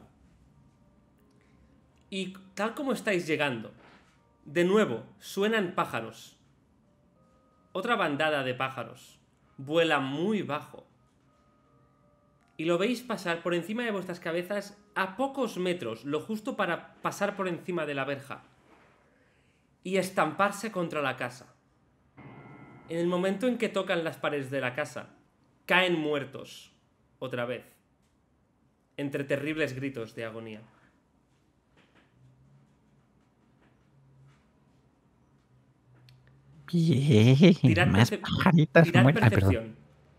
Y tal como estáis llegando, de nuevo suenan pájaros. Otra bandada de pájaros. Vuela muy bajo. Y lo veis pasar por encima de vuestras cabezas a pocos metros, lo justo para pasar por encima de la verja. Y estamparse contra la casa. En el momento en que tocan las paredes de la casa, caen muertos, otra vez, entre terribles gritos de agonía. Bien, Tirad, más perce- pajaritas tirad muertas. Ay, perdón. percepción.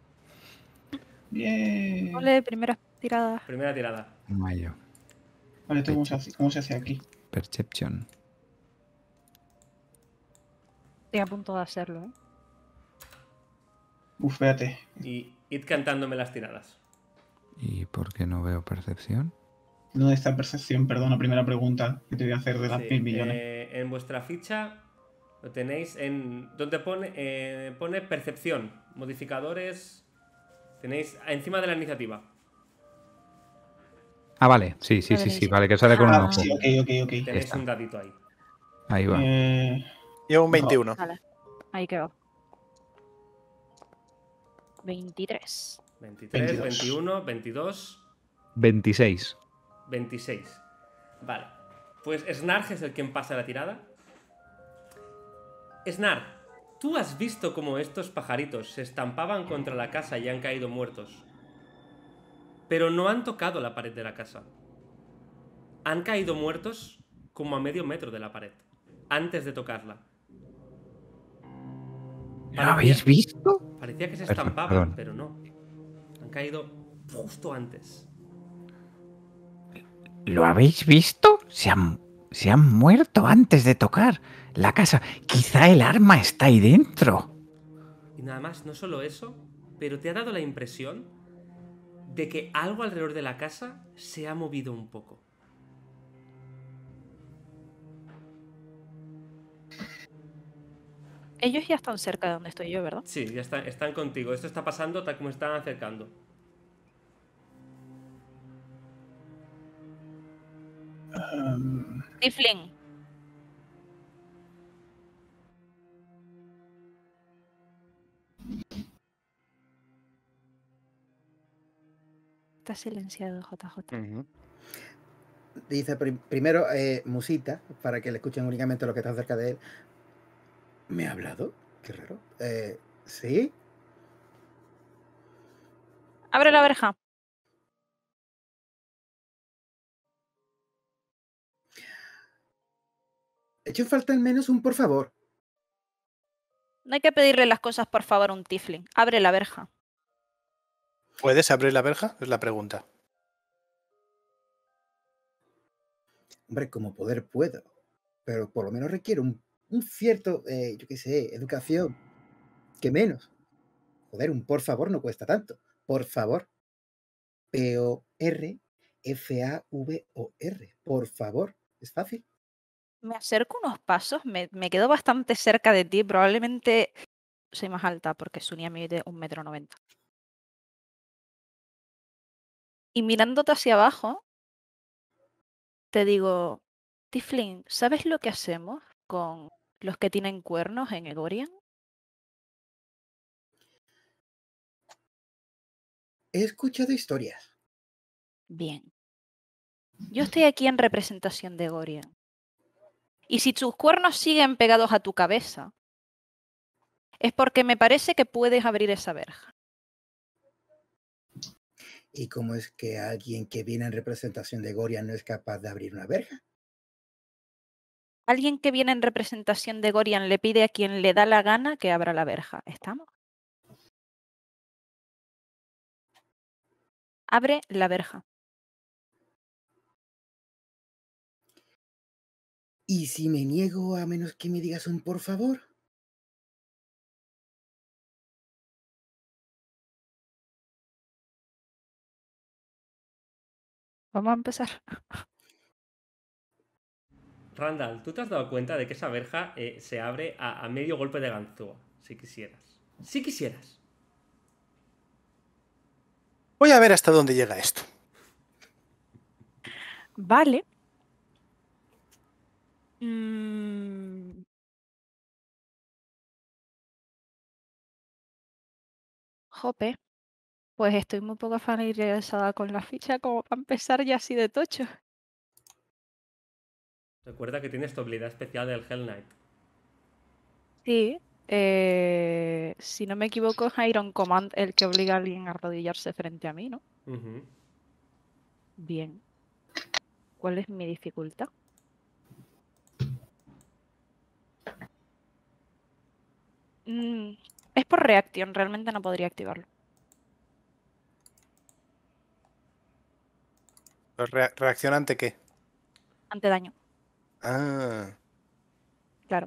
Bien. Ole, primera tirada. Primera tirada. Mayo. Vale, ¿esto cómo se hace, cómo se hace aquí? Perception. Estoy a punto de hacerlo, ¿eh? Uf, espérate. Y id cantándome las tiradas. ¿Y por qué no veo percepción? ¿Dónde está percepción? Perdón, la primera pregunta que te voy a hacer de las Sí, mil millones. eh, en vuestra ficha lo tenéis en... Donde pone, eh, pone percepción. Modificadores... Tenéis encima de la iniciativa. Ah, vale. Sí, sí, Vale, sí, sí. sí. Vale, que sale con un Ah, ojo. sí, ok, ok, ok. Tenéis está. un dadito ahí. Ahí va. Eh, Llevo un veintiuno. Vale, ahí quedó. veintitrés. veintitrés, veintidós. veintiuno, veintidós, veintiséis. veintiséis. Vale. Pues Snarg es el quien pasa la tirada. Snarg, tú has visto cómo estos pajaritos se estampaban contra la casa y han caído muertos. Pero no han tocado la pared de la casa. Han caído muertos como a medio metro de la pared, antes de tocarla. ¿Lo habéis visto? Parecía que se Perdón, estampaban, perdón. pero no. Han caído justo antes. ¿Lo habéis visto? Se han, se han muerto antes de tocar la casa. Quizá el arma está ahí dentro. Y nada más, no solo eso, pero te ha dado la impresión de que algo alrededor de la casa se ha movido un poco. Ellos ya están cerca de donde estoy yo, ¿verdad? Sí, ya está- están contigo. Esto está pasando tal como están acercando. um, Tiflin. Está silenciado, J J. Ujú. Dice prim- primero eh, Musita, para que le escuchen únicamente lo que está cerca de él. ¿Me ha hablado? Qué raro. Eh, ¿Sí? Abre la verja. Echo falta al menos un por favor. No hay que pedirle las cosas por favor a un Tiflin. Abre la verja. ¿Puedes abrir la verja? Es la pregunta. Hombre, como poder puedo. Pero por lo menos requiere un, un cierto, eh, yo qué sé, educación. ¿Qué menos? Joder, un por favor no cuesta tanto. Por favor. P O R F A V O R. Por favor. Es fácil. Me acerco unos pasos, me, me quedo bastante cerca de ti. Probablemente soy más alta porque Sunia mide un metro noventa. Y mirándote hacia abajo, te digo, Tiflin, ¿sabes lo que hacemos con los que tienen cuernos en Egorian? He escuchado historias. Bien. Yo estoy aquí en representación de Gorian. Y si tus cuernos siguen pegados a tu cabeza, es porque me parece que puedes abrir esa verja. ¿Y cómo es que alguien que viene en representación de Gorian no es capaz de abrir una verja? Alguien que viene en representación de Gorian le pide a quien le da la gana que abra la verja. ¿Estamos? Abre la verja. ¿Y si me niego a menos que me digas un por favor? Vamos a empezar. Randall, ¿tú te has dado cuenta de que esa verja eh, se abre a, a medio golpe de ganzúa? Si quisieras. Si quisieras. Voy a ver hasta dónde llega esto. Vale. Mm. Jope. Pues estoy muy poco familiarizada con la ficha como para empezar ya así de tocho. Recuerda que tienes tu habilidad especial del Hell Knight. Sí. Eh, si no me equivoco, es Iron Command el que obliga a alguien a arrodillarse frente a mí, ¿no? Uh-huh. Bien. ¿Cuál es mi dificultad? Mm, es por reacción, realmente no podría activarlo. Re ¿Reacción ante qué? Ante daño, Ah. claro.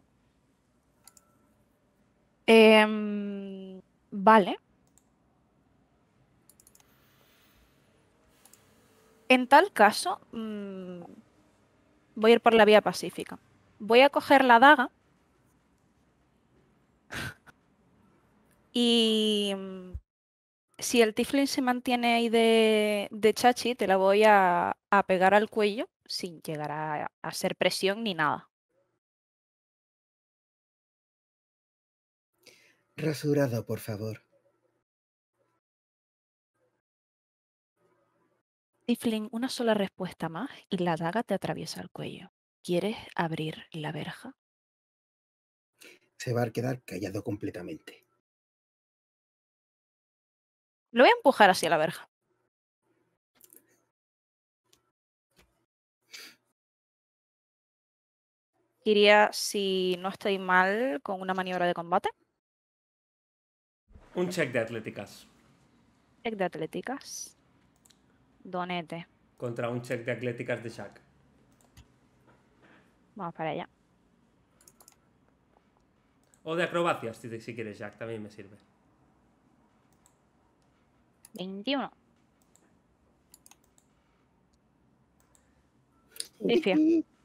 Em, vale. En tal caso, mm, voy a ir por la vía pacífica. Voy a coger la daga y mm, si el Tiflin se mantiene ahí de, de chachi, te la voy a, a pegar al cuello sin llegar a, a hacer presión ni nada. Rasurado, por favor. Tiflin, una sola respuesta más y la daga te atraviesa el cuello. ¿Quieres abrir la verja? Se va a quedar callado completamente. Lo voy a empujar hacia la verja. Iría, si no estoy mal, con una maniobra de combate. Un check de atléticas. Check de atléticas. Donete. Contra un check de atléticas de Jack. Vamos para allá. O de acrobacias, si, si quieres, Jack. También me sirve. veintiuno. Pifia.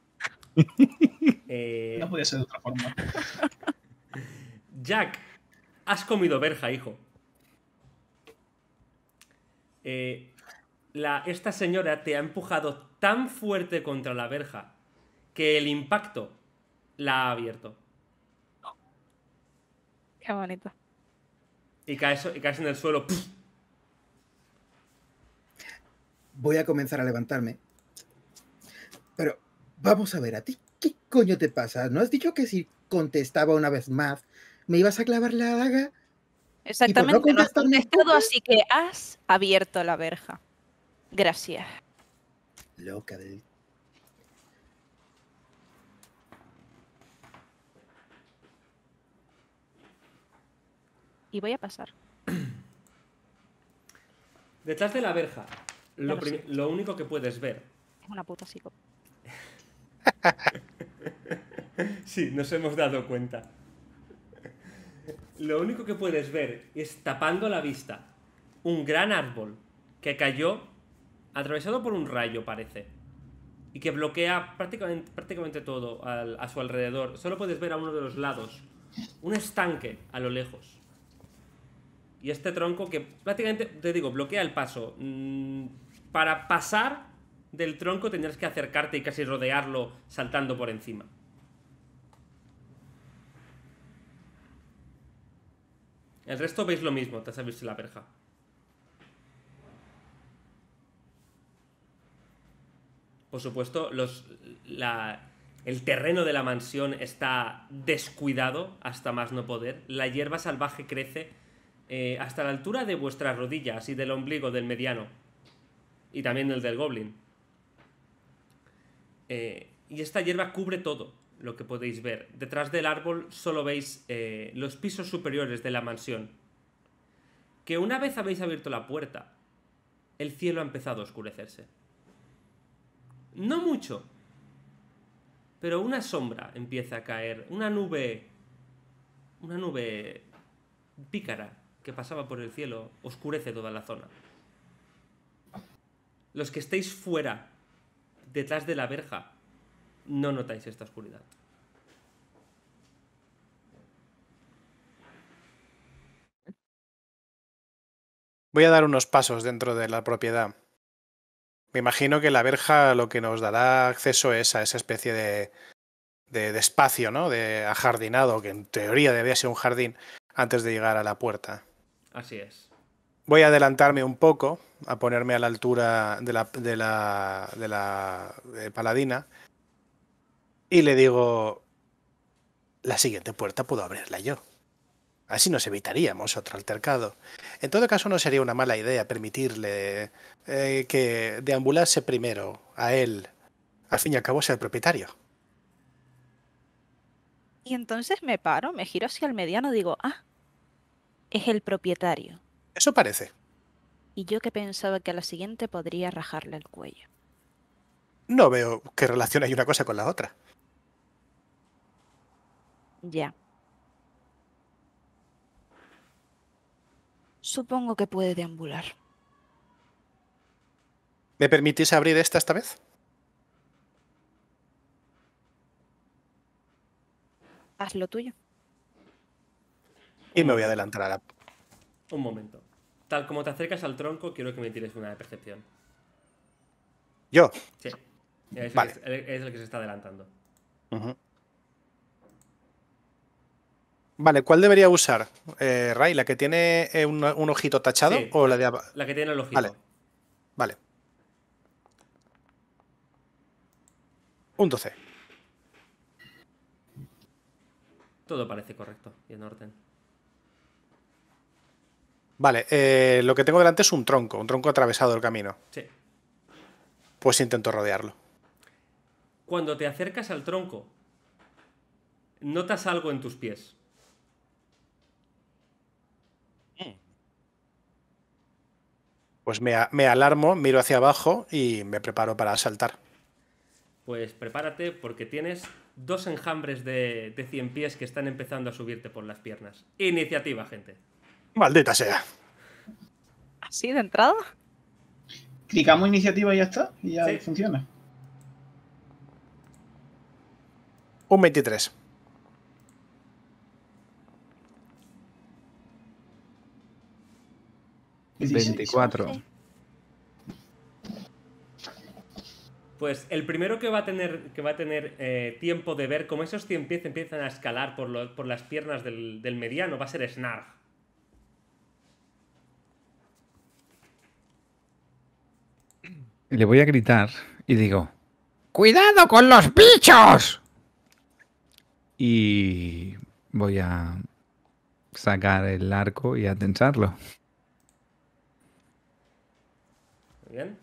Eh, No podía ser de otra forma. Jack, has comido verja, hijo. Eh, la, esta señora te ha empujado tan fuerte contra la verja que el impacto la ha abierto. Qué bonito. Y caes, y caes en el suelo. ¡Puf! Voy a comenzar a levantarme. Pero vamos a ver, ¿a ti qué coño te pasa? ¿No has dicho que si contestaba una vez más me ibas a clavar la daga? Exactamente, no no has contestar contestado, nunca? así que has abierto la verja. Gracias. Loca del... Y voy a pasar. Detrás de la verja, lo, lo prim- sé. lo único que puedes ver. Es una puta psico. Sí, nos hemos dado cuenta. Lo único que puedes ver es, tapando la vista, un gran árbol que cayó atravesado por un rayo, parece, y que bloquea prácticamente, prácticamente todo al- a su alrededor. Solo puedes ver a uno de los lados un estanque a lo lejos. Y este tronco que prácticamente, te digo, bloquea el paso. Mm, para pasar del tronco tendrás que acercarte y casi rodearlo saltando por encima. El resto veis lo mismo, te has visto la verja. Por supuesto, los, la, el terreno de la mansión está descuidado hasta más no poder. La hierba salvaje crece eh, hasta la altura de vuestras rodillas y del ombligo del mediano. Y también del del goblin. Eh, y esta hierba cubre todo lo que podéis ver. Detrás del árbol solo veis eh, los pisos superiores de la mansión. Que una vez habéis abierto la puerta, el cielo ha empezado a oscurecerse. No mucho, pero una sombra empieza a caer. Una nube... Una nube pícara que pasaba por el cielo oscurece toda la zona. Los que estéis fuera, detrás de la verja, no notáis esta oscuridad. Voy a dar unos pasos dentro de la propiedad. Me imagino que la verja lo que nos dará acceso es a esa especie de, de, de espacio, ¿no? De ajardinado, que en teoría debía ser un jardín, antes de llegar a la puerta. Así es. Voy a adelantarme un poco, a ponerme a la altura de la, de la, de la de paladina, y le digo, la siguiente puerta puedo abrirla yo. Así nos evitaríamos otro altercado. En todo caso, no sería una mala idea permitirle eh, que deambulase primero a él. Al fin y al cabo, es el propietario. Y entonces me paro, me giro hacia el mediano y digo, ah, es el propietario. Eso parece. Y yo que pensaba que a la siguiente podría rajarle el cuello. No veo qué relación hay una cosa con la otra. Ya. Supongo que puede deambular. ¿Me permitís abrir esta esta vez? Haz lo tuyo. Y me voy a adelantar a la... Un momento. Tal como te acercas al tronco, quiero que me tires una de percepción. ¿Yo? Sí. Es, Vale. el, que, es el que se está adelantando. Uh-huh. Vale, ¿cuál debería usar? Eh, Ray, ¿la que tiene eh, un, un ojito tachado Sí, o la de... La que tiene el ojito. Vale. Vale. Un doce. Todo parece correcto y en orden. Vale, eh, lo que tengo delante es un tronco, un tronco atravesado el camino. Sí. Pues intento rodearlo. Cuando te acercas al tronco, notas algo en tus pies. Pues me, me alarmo, miro hacia abajo y me preparo para saltar. Pues prepárate porque tienes dos enjambres de, de cien pies que están empezando a subirte por las piernas. Iniciativa, gente. Maldita sea. ¿Así de entrada? Clicamos iniciativa y ya está. Y ya Sí. funciona. Un veintitrés. dieciséis. veinticuatro. Sí. Pues el primero que va a tener, que va a tener eh, tiempo de ver cómo esos cien pies empiezan a escalar por, lo- por las piernas del, del mediano va a ser Snarg. Y le voy a gritar y digo, ¡cuidado con los bichos! Y voy a sacar el arco y a tensarlo. Muy bien.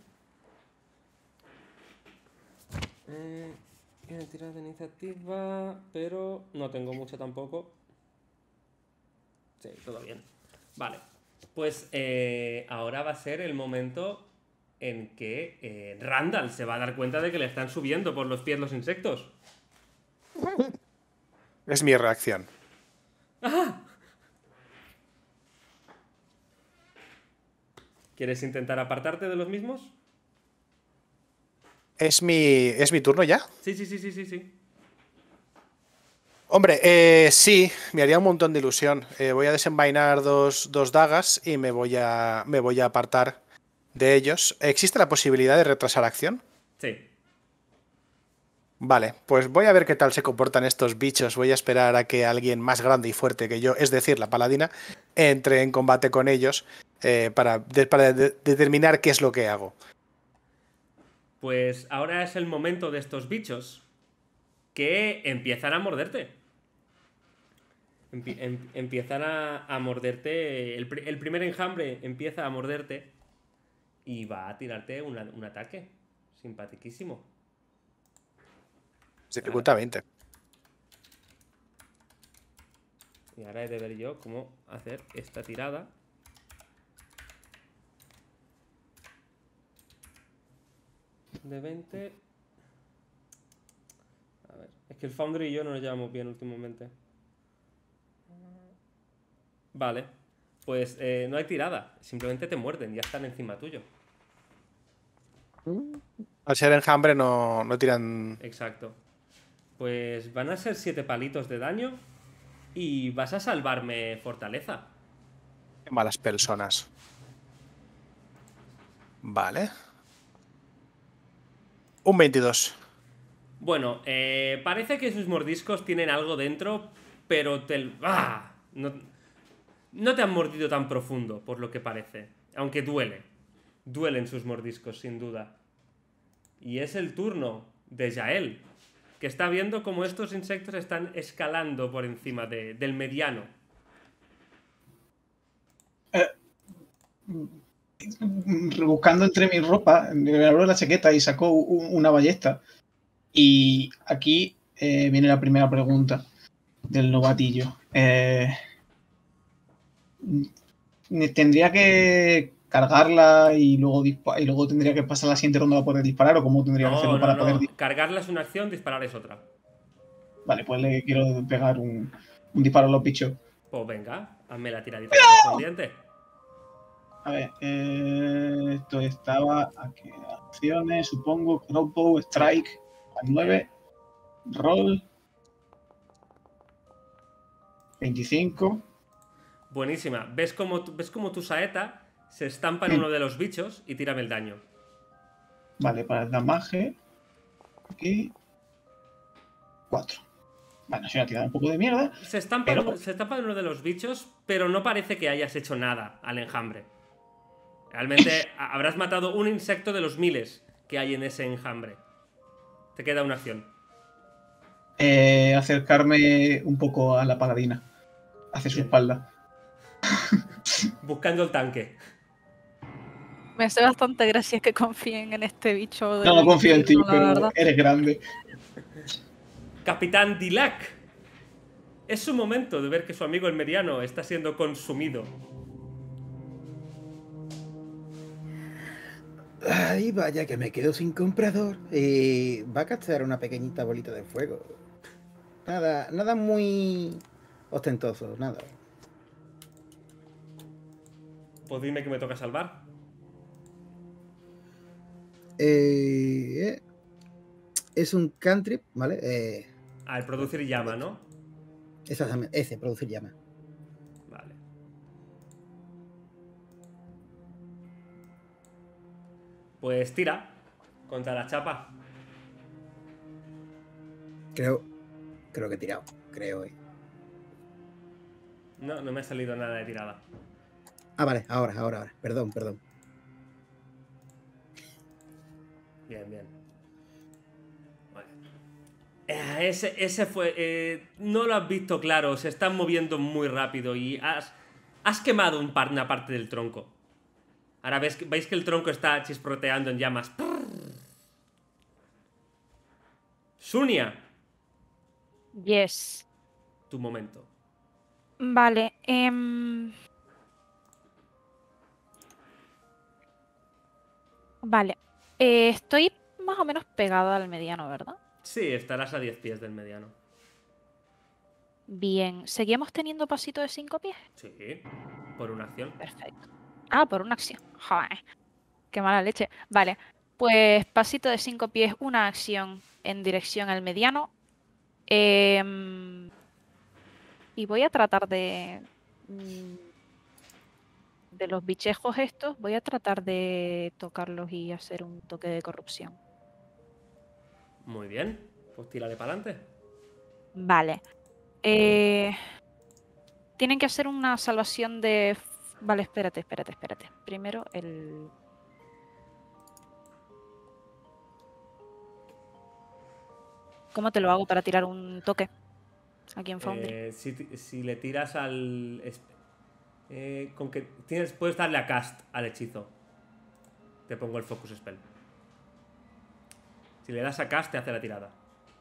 Eh, voy a tirar de iniciativa, pero no tengo mucho tampoco. Sí, todo bien. Vale. Pues eh, ahora va a ser el momento en que eh, Randall se va a dar cuenta de que le están subiendo por los pies los insectos. Es mi reacción. ¿Quieres intentar apartarte de los mismos? ¿Es mi, ¿Es mi turno ya? Sí, sí, sí, sí, sí, sí. Hombre, eh, sí, me haría un montón de ilusión. Eh, voy a desenvainar dos, dos dagas y me voy, a, me voy a apartar de ellos. ¿Existe la posibilidad de retrasar acción? Sí. Vale, pues voy a ver qué tal se comportan estos bichos. Voy a esperar a que alguien más grande y fuerte que yo, es decir, la paladina, entre en combate con ellos eh, para, de- para de- determinar qué es lo que hago. Pues ahora es el momento de estos bichos que empiezan a morderte. Empie em empiezan a, a morderte. El, pr el primer enjambre empieza a morderte y va a tirarte una, un ataque. Simpatiquísimo. Dificultad veinte. Y ahora he de ver yo cómo hacer esta tirada. De veinte. A ver, es que el Foundry y yo no nos llevamos bien últimamente. Vale, pues eh, no hay tirada. Simplemente te muerden, ya están encima tuyo. Al ser enjambre no, no tiran... Exacto. Pues van a ser siete palitos de daño y vas a salvarme fortaleza. Qué malas personas. Vale. Un veintidós. Bueno, eh, parece que sus mordiscos tienen algo dentro, pero te... ¡Ah! No, no te han mordido tan profundo, por lo que parece. Aunque duele. Duelen sus mordiscos, sin duda. Y es el turno de Yael, que está viendo cómo estos insectos están escalando por encima de, del mediano. Eh, rebuscando entre mi ropa, me abro la chaqueta y sacó una ballesta. Y aquí eh, viene la primera pregunta del novatillo. Eh, ¿Tendría que cargarla y luego, y luego tendría que pasar la siguiente ronda para poder disparar? ¿O cómo tendría no, que hacerlo no, para no. poder disparar? Cargarla es una acción, disparar es otra. Vale, pues le quiero pegar un, un disparo a los bichos. Pues venga, hazme la tiradita correspondiente. A ver, eh, esto estaba aquí, acciones, supongo, crossbow, strike, a nueve, roll, veinticinco. Buenísima. ¿Ves cómo, tu, ves cómo tu saeta se estampa en Mm. uno de los bichos y tírame el daño? Vale, para el damage, aquí, cuatro. Bueno, se me ha tirado un poco de mierda. Se estampa, Pero- en, se estampa en uno de los bichos, pero no parece que hayas hecho nada al enjambre. Realmente a- habrás matado un insecto de los miles que hay en ese enjambre. Te queda una acción. Eh, acercarme un poco a la paladina, hacia su Bien. espalda. Buscando el tanque. Me hace bastante gracia que confíen en este bicho. No, no del confío en ti, infierno, la pero verdad. eres grande. Capitán Dilac. Es su momento de ver que su amigo el mediano está siendo consumido. Ay, vaya que me quedo sin comprador. Y va a castar una pequeñita bolita de fuego. Nada, nada muy ostentoso, nada. Pues dime que me toca salvar. Eh, eh, es un cantrip, ¿vale? Eh, Al producir llama, ¿no? exactamente, ese, producir llama. Vale. Pues tira contra la chapa. Creo, creo que he tirado, creo. eh. No, no me ha salido nada de tirada. Ah, vale, ahora, ahora, ahora. Perdón, perdón. Bien, bien. Vale. Eh, ese, ese fue... eh, no lo has visto claro, se están moviendo muy rápido y has, has quemado un par, una parte del tronco. Ahora ves que, veis que el tronco está chisproteando en llamas. Sunia, Yes. tu momento. Vale. em, Vale. Eh, estoy más o menos pegada al mediano, ¿verdad? Sí, estarás a diez pies del mediano. Bien. ¿Seguimos teniendo pasito de cinco pies? Sí, por una acción. Perfecto. Ah, por una acción. Joder. Qué mala leche. Vale. Pues pasito de cinco pies, una acción en dirección al mediano. Em, y voy a tratar de... mm, de los bichejos estos, voy a tratar de tocarlos y hacer un toque de corrupción. Muy bien, pues tírale para adelante. Vale. Eh, tienen que hacer una salvación de... f- Vale, espérate, espérate, espérate. Primero el... ¿Cómo te lo hago para tirar un toque aquí en Foundry? Eh, si, ti- si le tiras al... es- eh, con que tienes, puedes darle a cast al hechizo. Te pongo el focus spell. Si le das a cast, te hace la tirada.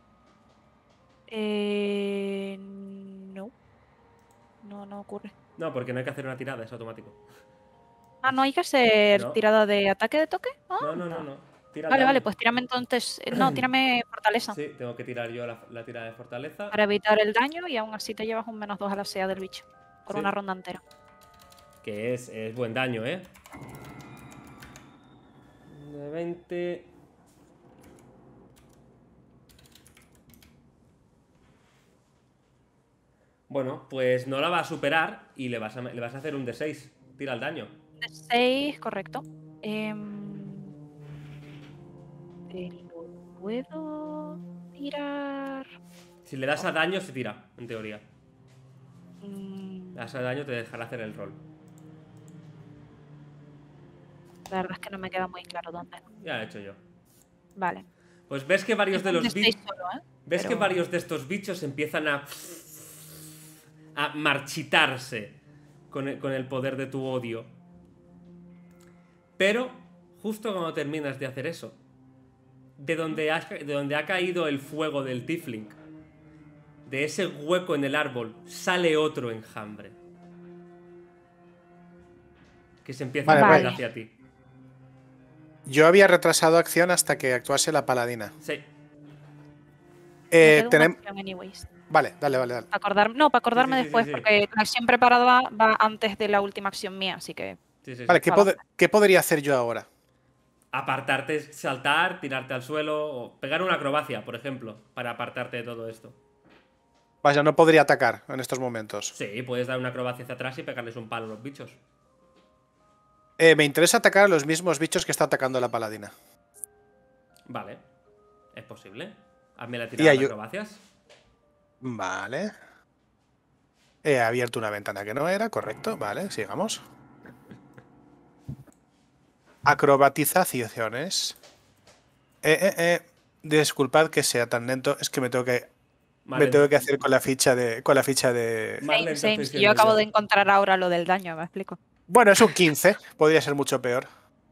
Eh, no. No, no ocurre. No, porque no hay que hacer una tirada, es automático. Ah, ¿no hay que hacer No. tirada de ataque de toque? No, no, no, Anda. no. Tira Vale, daño. vale, pues tírame entonces. eh, No, tírame fortaleza. Sí, tengo que tirar yo la, la tirada de fortaleza. Para evitar el daño y aún así te llevas un menos dos a la C A del bicho. Por Sí. una ronda entera. Que es, es buen daño, ¿eh? De veinte. Bueno, pues no la va a superar y le vas a, le vas a hacer un D seis. Tira el daño. De seis, correcto. Em, pero puedo tirar. Si le das a daño, se tira, en teoría. Mm, Le das a daño, te dejará hacer el rol. la verdad es que no me queda muy claro dónde. Ya lo he hecho yo. Vale. Pues ves que varios de Es un los D seis bichos. solo, ¿eh? ¿Ves que Pero- varios de estos bichos empiezan a. a marchitarse con el, con el poder de tu odio? Pero, justo cuando terminas de hacer eso, de donde, has- de donde ha caído el fuego del Tiefling, de ese hueco en el árbol, sale otro enjambre. Que se empieza Vale, a mover vale. hacia ti. Yo había retrasado acción hasta que actuase la paladina. Sí. Me Eh, queda una tenem- acción anyways. Vale, dale, vale, dale. Pa' acordar- No, para acordarme sí, sí, después, sí, sí. porque la acción preparada va antes de la última acción mía, así que. Sí, sí, sí. Vale, ¿qué, Avanza. pod- ¿qué podría hacer yo ahora? Apartarte, saltar, tirarte al suelo o pegar una acrobacia, por ejemplo, para apartarte de todo esto. Vaya, no podría atacar en estos momentos. Sí, puedes dar una acrobacia hacia atrás y pegarles un palo a los bichos. Eh, me interesa atacar a los mismos bichos que está atacando la paladina. Vale, es posible. Hazme la Y tirada hay- de acrobacias. Vale. He abierto una ventana que no era, correcto. Vale, sigamos. Acrobatizaciones. Eh, eh, eh. Disculpad que sea tan lento, es que me tengo que, Más me lento- tengo que hacer con la ficha de. Con la ficha de. Más Same, lento same. estoy Si siendo yo acabo yo. de encontrar ahora lo del daño, me explico. Bueno, es un quince. Podría ser mucho peor.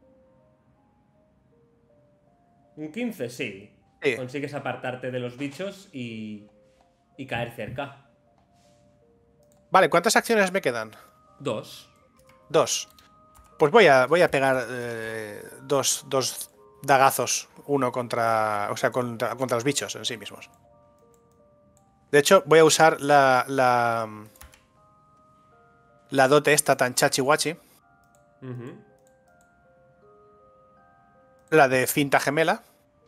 Un quince, sí. Sí. Consigues apartarte de los bichos y. y caer cerca. Vale, ¿cuántas acciones me quedan? Dos. Dos. Pues voy a, voy a pegar eh, dos, dos dagazos. Uno contra. O sea, contra, contra los bichos en sí mismos. De hecho, voy a usar la. La, la dote esta tan chachihuachi. Ujú. La de finta gemela.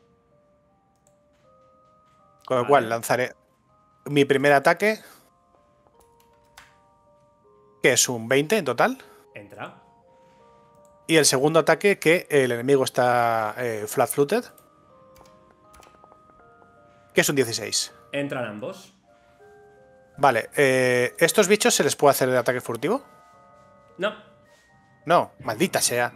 Con lo Vale. cual lanzaré mi primer ataque. Que es un veinte en total. Entra. Y el segundo ataque que el enemigo está eh, flat-footed. Que es un dieciséis. Entran ambos. Vale, eh, ¿estos bichos se les puede hacer el ataque furtivo? No. No, maldita sea.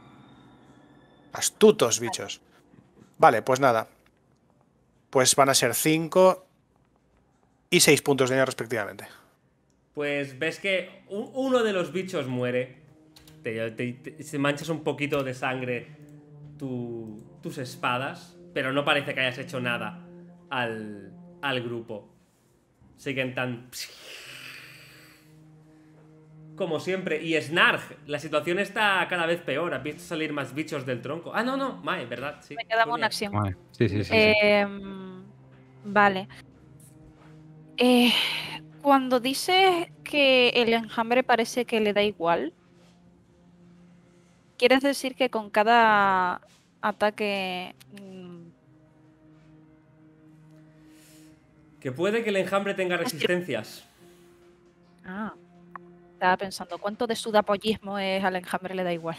Astutos bichos. Vale, pues nada. Pues van a ser cinco y seis puntos de daño respectivamente. Pues ves que un- uno de los bichos muere. Te, te- te- se manchas un poquito de sangre tu- tus espadas, pero no parece que hayas hecho nada al, al grupo. Siguen tan. Como siempre. Y Snarg, la situación está cada vez peor. Has visto salir más bichos del tronco. Ah, no, no, Mae, ¿verdad? Sí. Me quedaba Julia. una acción. Vale. Sí, sí, sí. sí. Em, vale. Eh, cuando dices que el enjambre parece que le da igual, ¿quieres decir que con cada ataque... mm, Que puede que el enjambre tenga resistencias. Ah, estaba pensando, ¿cuánto de sudapollismo es al enjambre le da igual?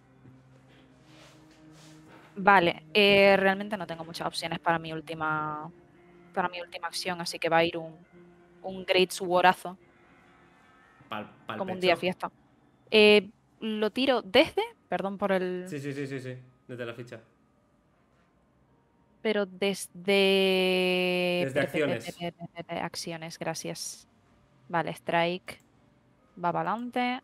Vale, eh, realmente no tengo muchas opciones para mi última para mi última acción, así que va a ir un, un Great Swordazo, Pal, pal como un pecho. día fiesta. Eh, lo tiro desde, perdón por el... Sí, sí, sí, sí, sí. Desde la ficha. Pero desde... Desde pe- pe- pe- acciones. pe- pe- pe- pe- acciones, gracias. Vale, strike. Va para adelante.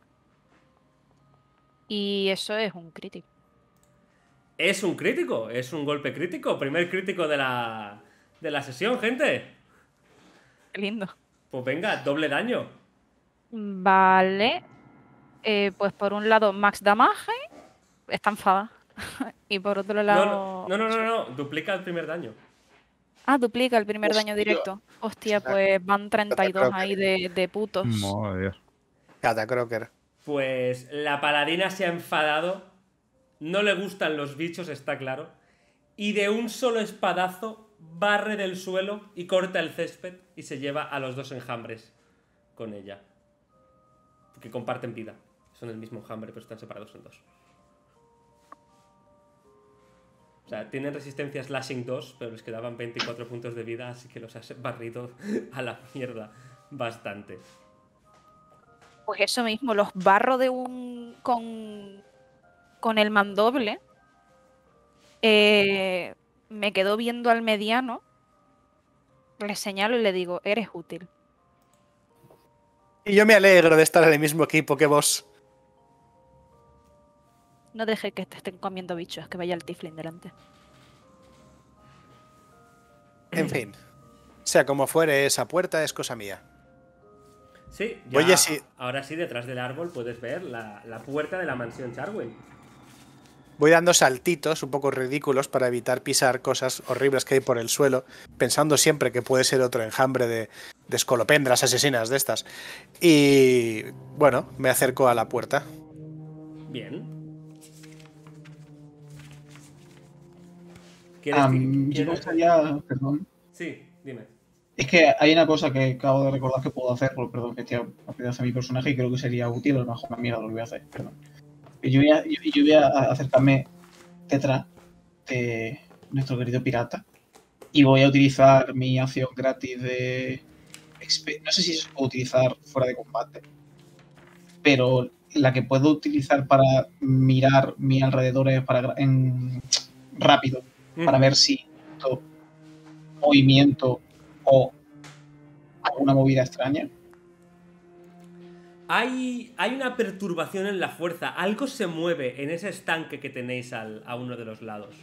Y eso es un crítico. Es un crítico, es un golpe crítico. Primer crítico de la, de la sesión, gente. Qué lindo. Pues venga, doble daño. Vale. Eh, pues por un lado, max damage. Está enfada. Y por otro No, lado... no, no, no, no, no, duplica el primer daño. Ah, duplica el primer daño Hostia. directo. Hostia, pues van treinta y dos ahí de, de putos. Madre Dios. Cata Crocker. Pues la paladina se ha enfadado. No le gustan los bichos, está claro. Y de un solo espadazo barre del suelo y corta el césped y se lleva a los dos enjambres con ella. Que comparten vida. Son el mismo enjambre, pero están separados en dos. O sea, tienen resistencia slashing dos, pero les quedaban veinticuatro puntos de vida, así que los has barrido a la mierda bastante. Pues eso mismo, los barro de un. con. con el mandoble. Eh, me quedo viendo al mediano. Le señalo y le digo, eres útil. Y yo me alegro de estar en el mismo equipo que vos. No deje que te estén comiendo bichos, que vaya el Tiflin delante. En fin. Sea como fuere, esa puerta es cosa mía. Sí, ya, Oye, sí. ahora sí, detrás del árbol puedes ver la, la puerta de la mansión Charwell. Voy dando saltitos un poco ridículos para evitar pisar cosas horribles que hay por el suelo, pensando siempre que puede ser otro enjambre de, de escolopendras asesinas de estas. Y bueno, me acerco a la puerta. Bien. ¿Quieres Am, que- yo me quieres- gustaría, perdón, Sí, dime. es que hay una cosa que acabo de recordar que puedo hacer, por- perdón, que estoy a hacer mi personaje y creo que sería útil, a lo mejor una mierda lo que voy a hacer, perdón. Yo voy a, yo, yo voy a acercarme detrás de nuestro querido pirata y voy a utilizar mi acción gratis de... expe- No sé si se puede utilizar fuera de combate, pero la que puedo utilizar para mirar mi alrededor es para, gra- en, rápido, para ver si noto movimiento o alguna movida extraña. Hay, hay una perturbación en la fuerza. Algo se mueve en ese estanque que tenéis al, a uno de los lados.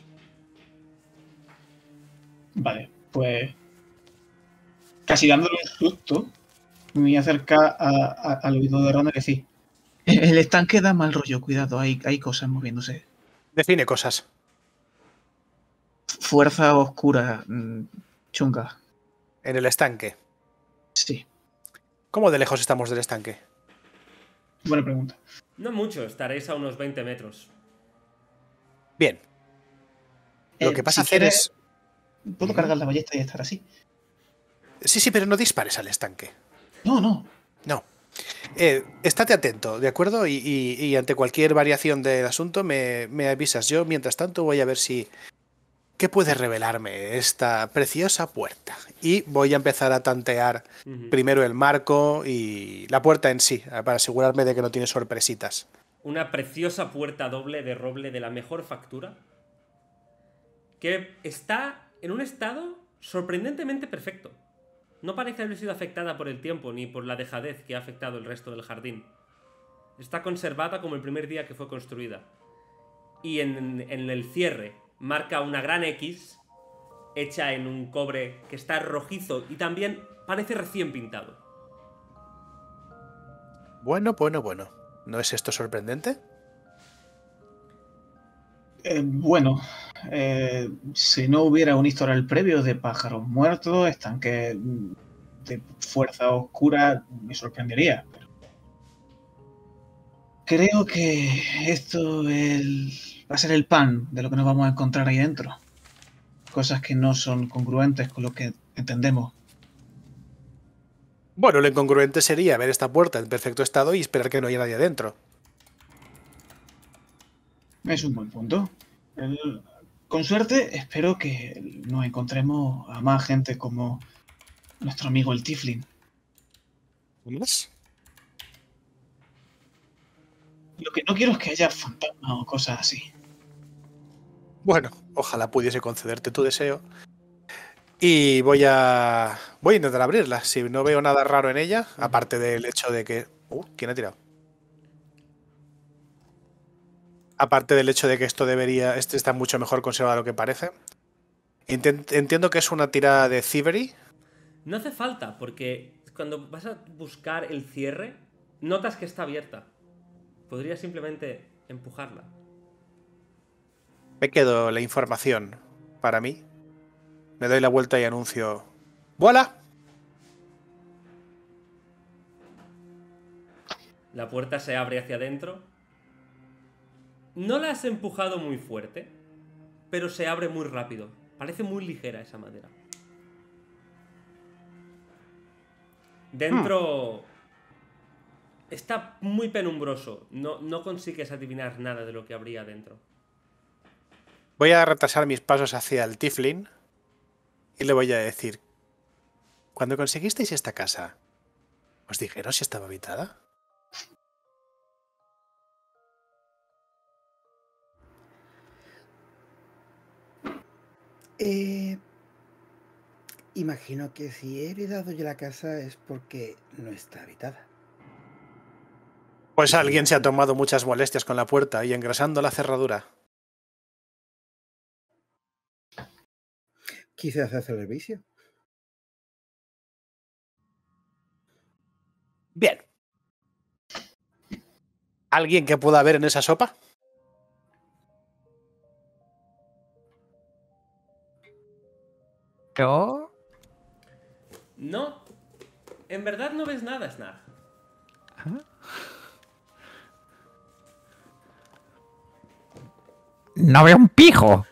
Vale, pues casi dándole un susto, me voy a acercar a- a- al oído de Ron y decir: el, el estanque da mal rollo, cuidado, hay, hay cosas moviéndose. Define cosas. Fuerza oscura, mm, chunga, En el estanque. sí. ¿Cómo de lejos estamos del estanque? Buena pregunta. No mucho, estaréis a unos veinte metros. Bien. Lo Eh, que vas si a hacer quieres, es... puedo cargar la ballesta y estar así. Sí, sí, pero no dispares al estanque. No, no. No. Eh, estate atento, ¿de acuerdo? Y, y- y ante cualquier variación del asunto me, me avisas. Yo, mientras tanto, voy a ver si... ¿Qué puede revelarme esta preciosa puerta? Y voy a empezar a tantear Ujú. primero el marco y la puerta en sí, para asegurarme de que no tiene sorpresitas. Una preciosa puerta doble de roble de la mejor factura. Que está en un estado sorprendentemente perfecto. No parece haber sido afectada por el tiempo ni por la dejadez que ha afectado el resto del jardín. Está conservada como el primer día que fue construida. Y en, en el cierre marca una gran X hecha en un cobre que está rojizo y también parece recién pintado. Bueno, bueno, bueno. ¿No es esto sorprendente? Eh, bueno, eh, si no hubiera un historial previo de pájaros muertos, estanques de fuerza oscura, me sorprendería. Pero creo que esto el- va a ser el pan de lo que nos vamos a encontrar ahí dentro. Cosas que no son congruentes con lo que entendemos. Bueno, lo incongruente sería ver esta puerta en perfecto estado y esperar que no haya nadie adentro. Es un buen punto. El- con suerte, espero que nos encontremos a más gente como nuestro amigo el Tiflin. ¿Más? Lo que no quiero es que haya fantasmas o cosas así. Bueno, Ojalá pudiese concederte tu deseo. Y voy a... Voy a intentar abrirla. Si no veo nada raro en ella, aparte del hecho de que... Uh, ¿quién ha tirado? Aparte del hecho de que esto debería... Este está mucho mejor conservado de lo que parece. Intent- Entiendo que es una tirada de thievery. No hace falta, porque cuando vas a buscar el cierre, notas que está abierta. Podrías simplemente empujarla. Me quedo la información para mí. Me doy la vuelta y anuncio... ¡Voilà! La puerta se abre hacia adentro. No la has empujado muy fuerte, pero se abre muy rápido. Parece muy ligera esa madera. Dentro... Está muy penumbroso. No, no consigues adivinar nada de lo que habría dentro. Voy a retrasar mis pasos hacia el Tiflin y le voy a decir... Cuando conseguisteis esta casa, ¿os dijeron si estaba habitada? Eh, imagino que si he heredado yo la casa es porque no está habitada. Pues alguien se ha tomado muchas molestias con la puerta y engrasando la cerradura. Quizás hace el vicio. Bien. ¿Alguien que pueda ver en esa sopa? Yo... No. En verdad no ves nada, Snark. ¡No veo un pijo!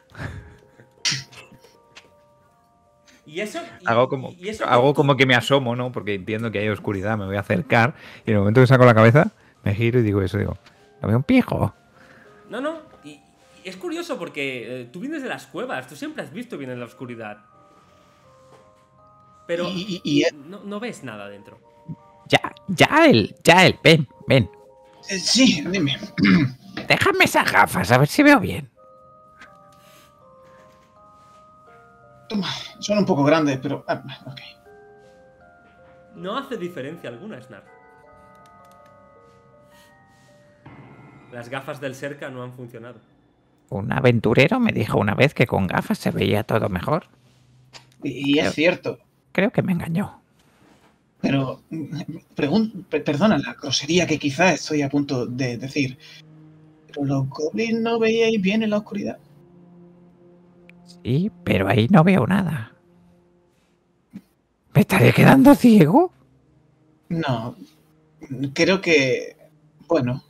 Y eso... y- Hago como, y eso hago tú- como que me asomo, ¿no? Porque entiendo que hay oscuridad, me voy a acercar. Y en el momento que saco la cabeza, me giro y digo eso, digo, ¿no veo un pijo? No, no. Y, y es curioso porque eh, tú vienes de las cuevas. Tú siempre has visto bien en la oscuridad. Pero Y, y- y, eh, no, no ves nada dentro. Ya, ya él, ya él, ven, ven. eh, sí, dime. Déjame esas gafas, a ver si veo bien. Toma, son un poco grandes, pero... ah, ok. No hace diferencia alguna, Snark. Las gafas del Serka no han funcionado. Un aventurero me dijo una vez que con gafas se veía todo mejor. Y, y es cierto. Creo que me engañó. Pero, pregun- pe- perdona la grosería que quizás estoy a punto de decir, pero los goblins no veíais bien en la oscuridad. Sí, pero ahí no veo nada. ¿Me estaré quedando ciego? No, creo que, bueno,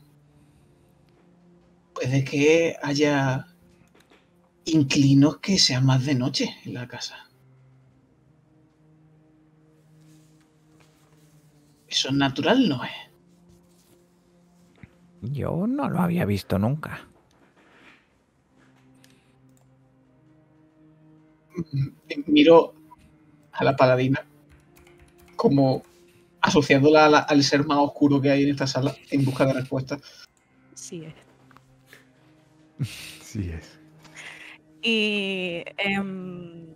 puede que haya inclinos que sean más de noche en la casa. Eso natural no es. Yo no lo había visto nunca. Miro a la paladina como asociándola a la- al ser más oscuro que hay en esta sala en busca de respuestas. Sí es. Sí es. Y em,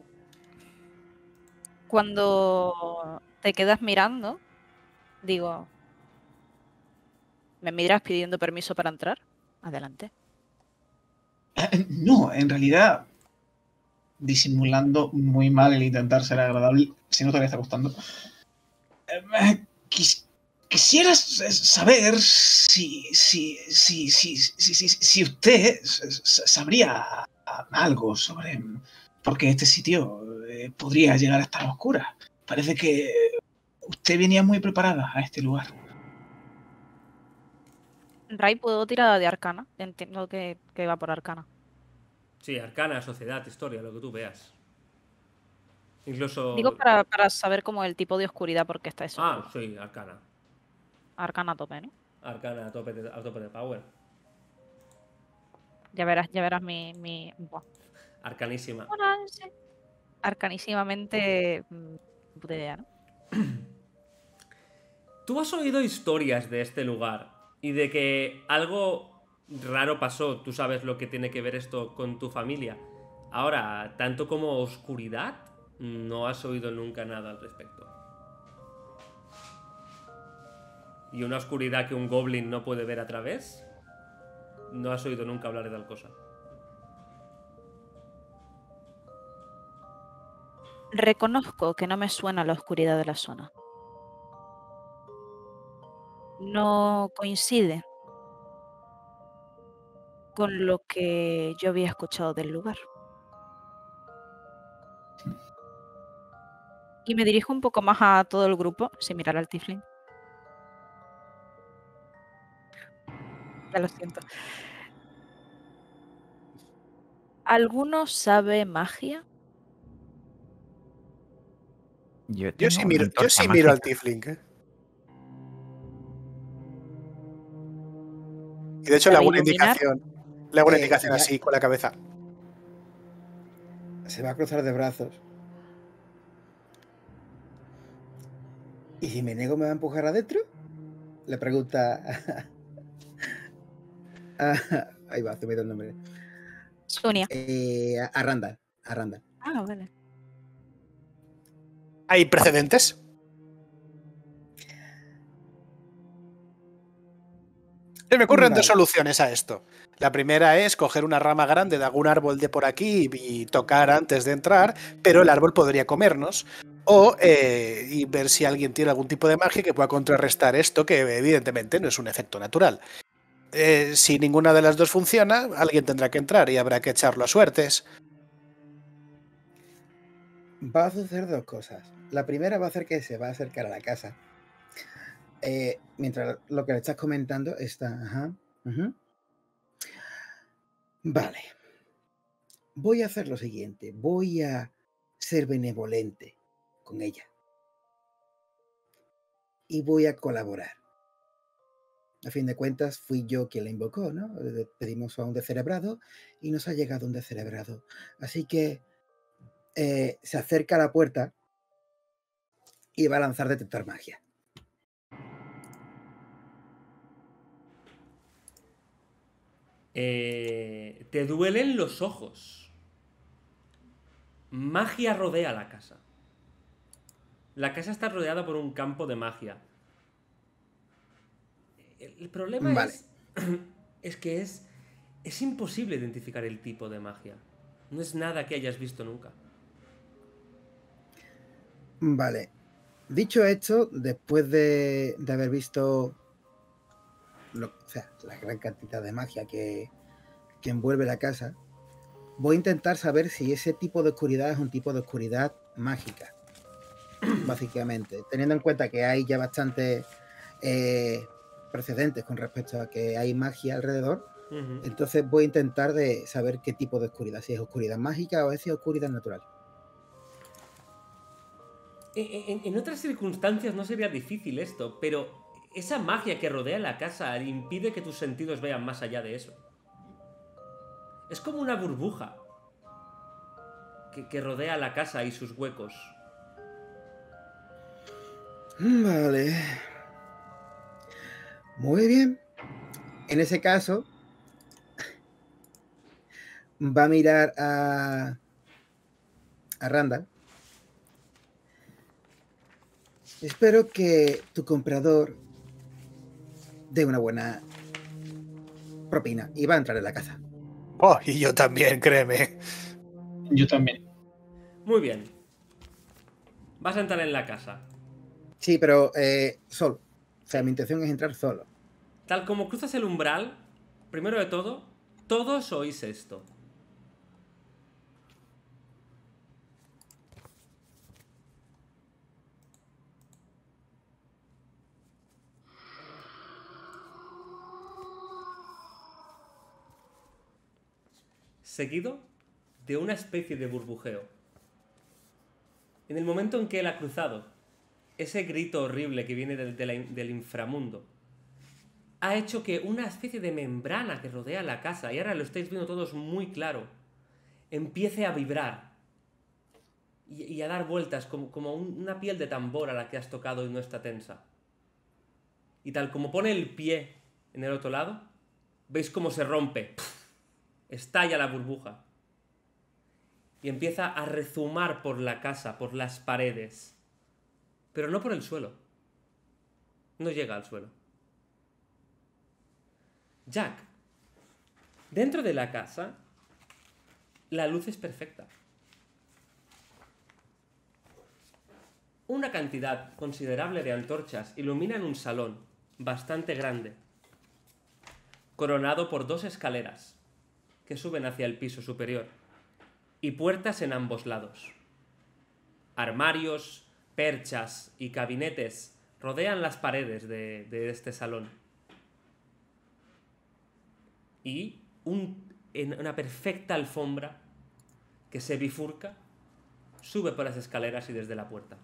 cuando te quedas mirando, digo, ¿me miras pidiendo permiso para entrar? Adelante. Eh, No, en realidad, disimulando muy mal el intentar ser agradable, si no te le está gustando. Eh, quis- Quisiera s- saber si, si, si, si, si, si, si usted s- s- sabría algo sobre por qué este sitio eh, podría llegar a estar a oscuras. Parece que usted venía muy preparada a este lugar. Ray, ¿puedo tirar de arcana? Entiendo que, que va por arcana. Sí, arcana, sociedad, historia, lo que tú veas. Incluso... Digo para, para saber como el tipo de oscuridad porque está eso. Ah, sí, arcana. Arcana a tope, ¿no? Arcana a tope de, a tope de power. Ya verás, ya verás mi... mi... buah. Arcanísima. Bueno, no sé. Arcanísimamente... mm, puta idea, ¿no? ¿Tú has oído historias de este lugar? Y de que algo raro pasó, tú sabes lo que tiene que ver esto con tu familia, Ahora, tanto como oscuridad, no has oído nunca nada al respecto. Y una oscuridad que un goblin no puede ver a través, no has oído nunca hablar de tal cosa. Reconozco que no me suena la oscuridad de la zona. No coincide con lo que yo había escuchado del lugar. Y me dirijo un poco más a todo el grupo, sin mirar al tiefling. Ya lo siento. ¿Alguno sabe magia? Yo, Yo tengo sí una miro, yo antorcha sí miro al mágica. tiefling. ¿eh? Y de hecho le ¿Sabe hago una iluminar? indicación. Le hago una Eh, indicación ya- así con la cabeza. Se va a cruzar de brazos. ¿Y si me niego me va a empujar adentro? Le pregunta a... a- ahí va, se me dio el nombre. Sonia. Eh, a, a Randall. A Randall. Ah, vale. ¿Hay precedentes? Se me ocurren dos Vale. soluciones a esto. La primera es coger una rama grande de algún árbol de por aquí y tocar antes de entrar, pero el árbol podría comernos. O eh, y ver si alguien tiene algún tipo de magia que pueda contrarrestar esto, que evidentemente no es un efecto natural. Eh, si ninguna de las dos funciona, alguien tendrá que entrar y habrá que echarlo a suertes. Va a suceder dos cosas. La primera va a ser que se va a acercar a la casa. Eh, mientras lo que le estás comentando está... Ajá, ujú. Vale. Voy a hacer lo siguiente. Voy a ser benevolente con ella. Y voy a colaborar. A fin de cuentas, fui yo quien la invocó, ¿no? Le pedimos a un descerebrado y nos ha llegado un descerebrado. Así que eh, se acerca a la puerta y va a lanzar detectar magia. Eh, te duelen los ojos. Magia rodea la casa. La casa está rodeada por un campo de magia. El, el problema Vale. es... es que es... Es imposible identificar el tipo de magia. No es nada que hayas visto nunca. Vale. Dicho esto, después de, de haber visto lo, o sea, la gran cantidad de magia que, que envuelve la casa, voy a intentar saber si ese tipo de oscuridad es un tipo de oscuridad mágica. Básicamente, teniendo en cuenta que hay ya bastantes eh, precedentes con respecto a que hay magia alrededor, Uh-huh. entonces voy a intentar de saber qué tipo de oscuridad, si es oscuridad mágica o es oscuridad natural. En, en, en otras circunstancias no sería difícil esto, pero esa magia que rodea la casa impide que tus sentidos vean más allá de eso. Es como una burbuja que, que rodea la casa y sus huecos. Vale. Muy bien. En ese caso, va a mirar a, a Randall. Espero que tu comprador dé una buena propina y va a entrar en la casa. Oh, y yo también, créeme. Yo también. Muy bien. Vas a entrar en la casa. Sí, pero eh, solo. O sea, mi intención es entrar solo. Tal como cruzas el umbral, primero de todo, todos oís esto. Seguido de una especie de burbujeo. En el momento en que él ha cruzado, ese grito horrible que viene del, del, del inframundo ha hecho que una especie de membrana que rodea la casa, y ahora lo estáis viendo todos muy claro, empiece a vibrar y, y a dar vueltas como, como un, una piel de tambor a la que has tocado y no está tensa. Y tal como pone el pie en el otro lado, veis cómo se rompe. Estalla la burbuja. y empieza a rezumar por la casa, por las paredes. Pero no por el suelo. No llega al suelo. Jack, dentro de la casa, la luz es perfecta. Una cantidad considerable de antorchas iluminan un salón bastante grande, coronado por dos escaleras que suben hacia el piso superior y puertas en ambos lados. Armarios, perchas y gabinetes rodean las paredes de, de este salón. Y un, en una perfecta alfombra que se bifurca sube por las escaleras y desde la puerta.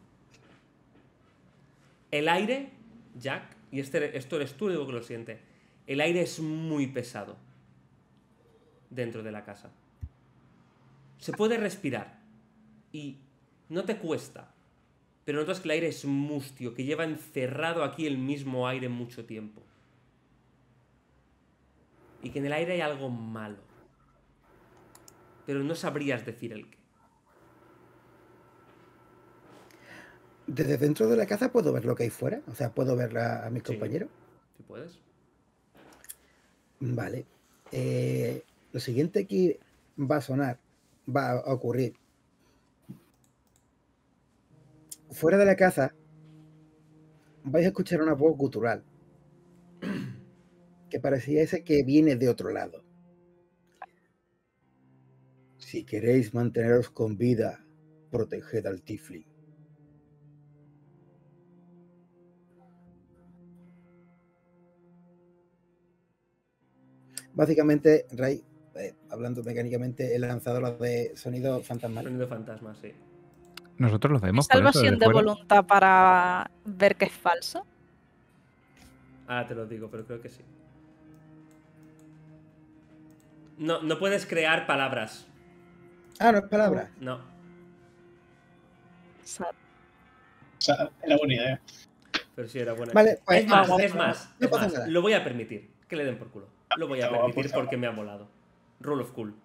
El aire, Jack, y este, esto eres tú el único que lo siente, el aire es muy pesado dentro de la casa. Se puede respirar y no te cuesta, pero notas que el aire es mustio, que lleva encerrado aquí el mismo aire mucho tiempo. Y que en el aire hay algo malo, pero no sabrías decir el qué. Desde dentro de la casa puedo ver lo que hay fuera. O sea, puedo ver a, a mis Sí. compañeros. Si puedes. Vale. Eh, lo siguiente que va a sonar, va a ocurrir. Fuera de la casa vais a escuchar una voz gutural que parecía ese que viene de otro lado. Si queréis manteneros con vida, proteged al Tifling. Básicamente, Ray, eh, hablando mecánicamente, he lanzado los de sonido fantasmal. Sonido fantasma, sí. Nosotros lo vemos ¿Es por eso salvación desde de fuera. voluntad para ver que es falso? Ahora te lo digo, pero creo que sí. No, no puedes crear palabras. Ah, no es palabra. No. O sea, O sea, era buena idea. Pero sí era buena. Vale, pues, es más, vamos, es más, no es pasa más. nada. Lo voy a permitir. Que le den por culo. Lo voy a Está guapo, permitir está porque me ha molado. Rule of cool.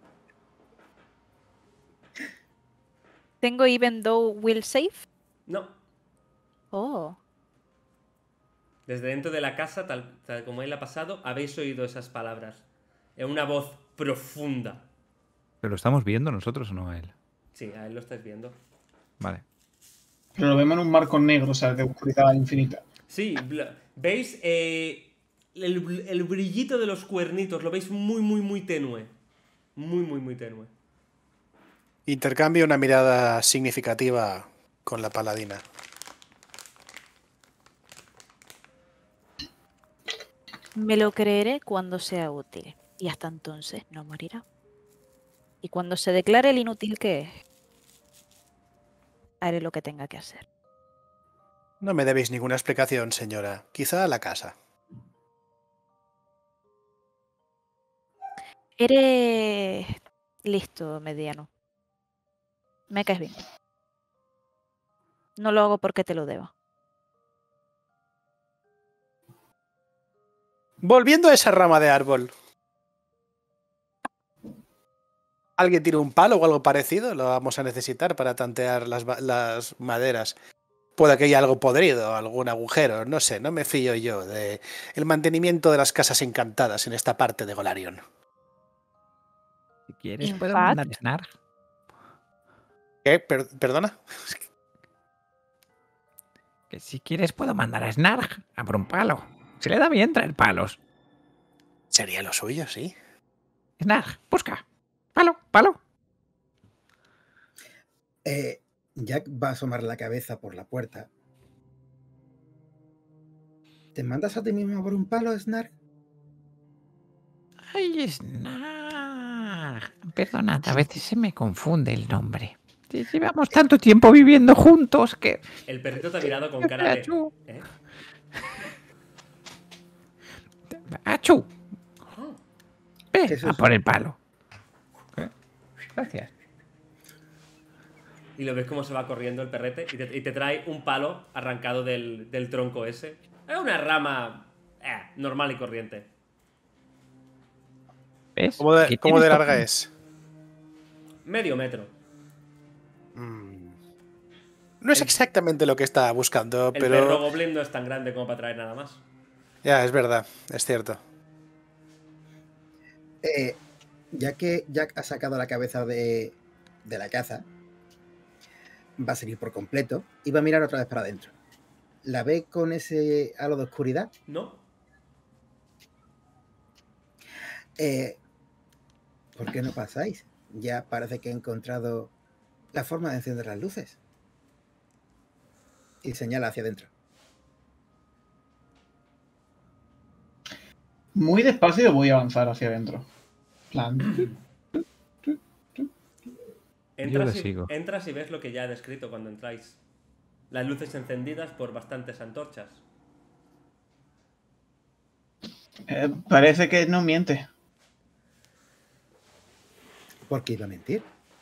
¿tengo even though will save? No. Oh. Desde dentro de la casa, tal, tal como él ha pasado, habéis oído esas palabras. En una voz profunda. ¿Pero lo estamos viendo nosotros o no a él? Sí, a él lo estáis viendo. Vale. Pero lo vemos en un marco negro, o sea, de oscuridad infinita. Sí, bl- veis eh, el, bl- el brillito de los cuernitos, lo veis muy, muy, muy tenue. Muy, muy, muy tenue. Intercambio una mirada significativa con la paladina. Me lo creeré cuando sea útil. Y hasta entonces no morirá. Y cuando se declare el inútil que es, haré lo que tenga que hacer. No me debéis ninguna explicación, señora. Quizá a la casa. Eres listo, mediano. Me caes bien. No lo hago porque te lo deba. Volviendo a esa rama de árbol. ¿Alguien tiene un palo o algo parecido? Lo vamos a necesitar para tantear las, va- las maderas. Puede que haya algo podrido, algún agujero, no sé, no me fío yo de el mantenimiento de las casas encantadas en esta parte de Golarion. Si quieres, In puedo fact- mandar Snarg. ¿Qué? Per- ¿Perdona? Que si quieres, puedo mandar a Snarg a por un palo. Se le da bien traer palos. Sería lo suyo, sí. Snarg, busca. Palo, palo. Eh, Jack va a asomar la cabeza por la puerta. ¿Te mandas a ti mismo por un palo, Snark? Ay, Snarg. Perdonad, a veces se me confunde el nombre. Llevamos tanto tiempo viviendo juntos que... El perrito te ha mirado con cara de... Achu. ¿Eh? ¡Achú! Ve ¿Qué es a eso? por el palo. ¿Eh? Gracias. Y lo ves cómo se va corriendo el perrete y te, y te trae un palo arrancado del, del tronco ese. Es una rama eh, normal y corriente. ¿Ves? ¿Cómo de, Aquí cómo de tienes larga todo. es? Medio metro. Mm. No es El- exactamente lo que estaba buscando, El pero... perro goblin no es tan grande como para traer nada más. Ya, es verdad, es cierto. Eh, ya que Jack ha sacado la cabeza de, de la caza, va a salir por completo y va a mirar otra vez para adentro. ¿La ve con ese halo de oscuridad? ¿No? Eh, ¿Por qué no pasáis? Ya parece que he encontrado la forma de encender las luces. Y señala hacia adentro. Muy despacio voy a avanzar hacia adentro. Plan. Entras le y, sigo. entras y ves lo que ya he descrito cuando entráis. Las luces encendidas por bastantes antorchas. Eh, parece que no miente. ¿Por qué iba a mentir?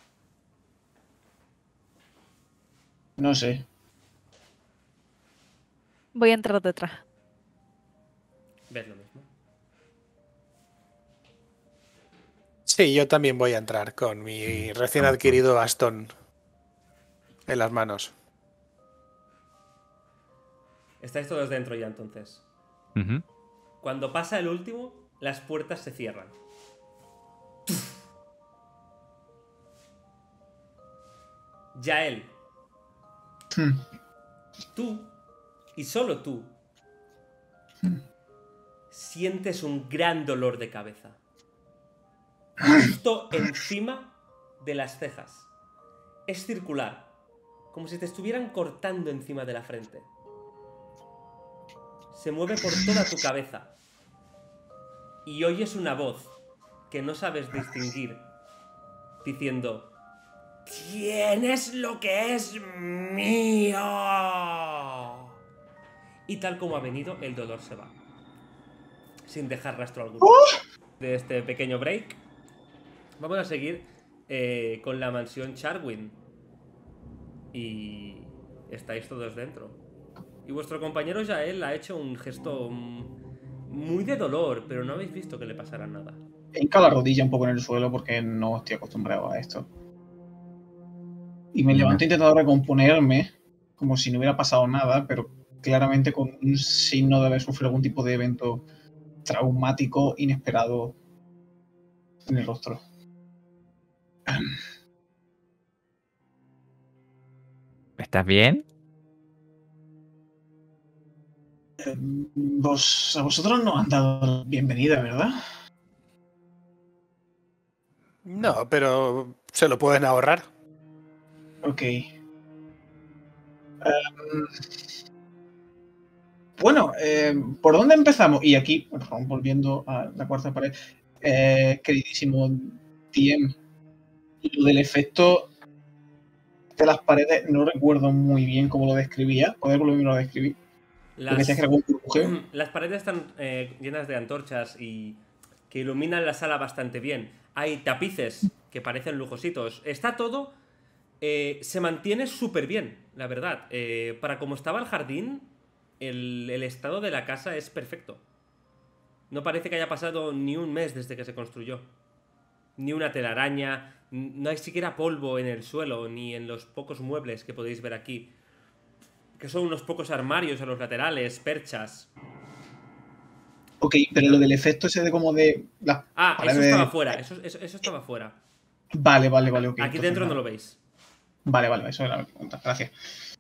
No sé. Voy a entrar detrás. ¿Ves lo mismo? Sí, yo también voy a entrar con mi recién adquirido bastón en las manos. Estáis todos dentro ya entonces. Ujú. Cuando pasa el último, las puertas se cierran. Yael, Hmm. tú, y solo tú, sientes un gran dolor de cabeza. Justo encima de las cejas. Es circular, como si te estuvieran cortando encima de la frente. Se mueve por toda tu cabeza. Y oyes una voz que no sabes distinguir, diciendo: ¡tienes lo que es mío! Y tal como ha venido, el dolor se va, sin dejar rastro alguno. De este pequeño break, vamos a seguir eh, con la mansión Charwin. Y estáis todos dentro. Y vuestro compañero Yael ha hecho un gesto mm, muy de dolor, pero no habéis visto que le pasara nada. Hinca la rodilla un poco en el suelo porque no estoy acostumbrado a esto. Y me levanto intentando recomponerme, como si no hubiera pasado nada, pero claramente con un signo de haber sufrido algún tipo de evento traumático inesperado en el rostro. ¿Estás bien? Vos, a vosotros nos han dado la bienvenida, ¿verdad? No, pero se lo pueden ahorrar. Ok. Um, bueno, eh, ¿por dónde empezamos? Y aquí, bueno, volviendo a la cuarta pared, eh, queridísimo T M, lo del efecto de las paredes no recuerdo muy bien cómo lo describía. ¿Podés volverlo a describir? Porque Las, decías que era como un burbujeo. las paredes están eh, llenas de antorchas y que iluminan la sala bastante bien. Hay tapices que parecen lujositos. Está todo... Eh, se mantiene súper bien, la verdad. Eh, para como estaba el jardín, el, el estado de la casa es perfecto. No parece que haya pasado ni un mes desde que se construyó. Ni una telaraña, no hay siquiera polvo en el suelo, ni en los pocos muebles que podéis ver aquí. Que son unos pocos armarios a los laterales, perchas. Ok, pero lo del efecto ese de como de... Las Ah, eso paredes... estaba fuera, eso, eso, eso estaba fuera. Vale, vale, vale, ok. Aquí entonces dentro no nada. lo veis. Vale, vale, eso era la pregunta. Gracias.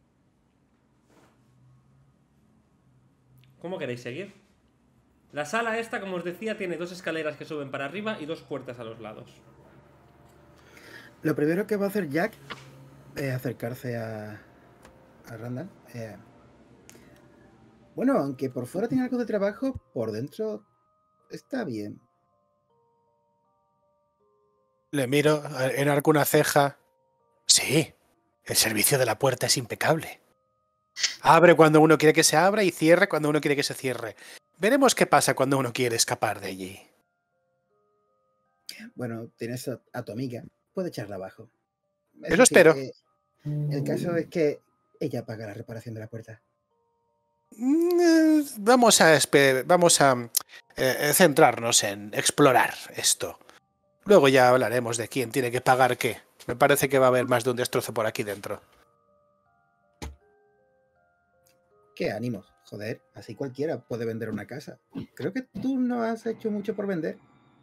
¿Cómo queréis seguir? La sala esta, como os decía, tiene dos escaleras que suben para arriba y dos puertas a los lados. Lo primero que va a hacer Jack es acercarse a, a Randall. Eh, bueno, aunque por fuera tiene algo de trabajo, por dentro está bien. Le miro, enarco una ceja. Sí, el servicio de la puerta es impecable. Abre cuando uno quiere que se abra y cierra cuando uno quiere que se cierre. Veremos qué pasa cuando uno quiere escapar de allí. Bueno, tienes a, a tu amiga, puede echarla abajo. Eso sí, espero. eh, el caso es que ella paga la reparación de la puerta. Mm, Vamos a, espe- vamos a eh, centrarnos en explorar esto. Luego ya hablaremos de quién tiene que pagar qué. Me parece que va a haber más de un destrozo por aquí dentro. Qué ánimos, joder, así cualquiera puede vender una casa. Creo que tú no has hecho mucho por vender.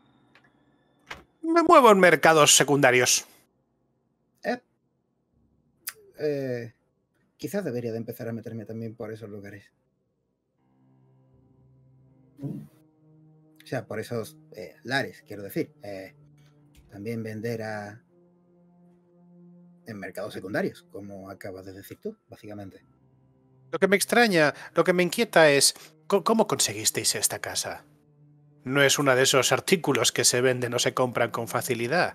Me muevo en mercados secundarios. Eh, eh, quizás debería de empezar a meterme también por esos lugares. O sea, por esos eh, lares, quiero decir. Eh, también vender a en mercados secundarios, como acabas de decir tú, básicamente. Lo que me extraña, lo que me inquieta es ¿cómo conseguisteis esta casa? No es uno de esos artículos que se venden o se compran con facilidad.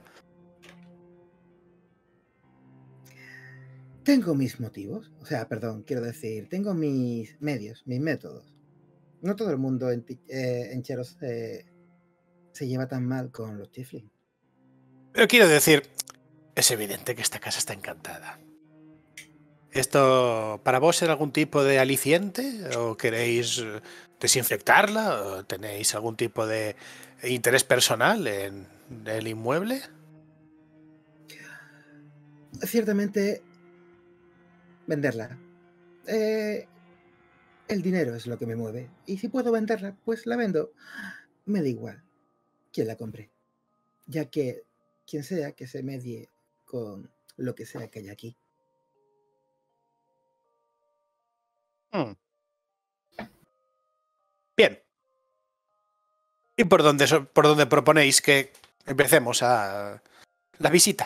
Tengo mis motivos, o sea, perdón, quiero decir, tengo mis medios, mis métodos. No todo el mundo en, eh, en Cheros eh, se lleva tan mal con los Tiflin. Pero quiero decir, es evidente que esta casa está encantada. ¿Esto para vos era algún tipo de aliciente? ¿O queréis desinfectarla? ¿O tenéis algún tipo de interés personal en el inmueble? Ciertamente, venderla. Eh, el dinero es lo que me mueve. Y si puedo venderla, pues la vendo. Me da igual quién la compre. Ya que quien sea que se medie con lo que sea que haya aquí. Hmm. Bien. ¿Y por dónde, por dónde proponéis que empecemos a la visita?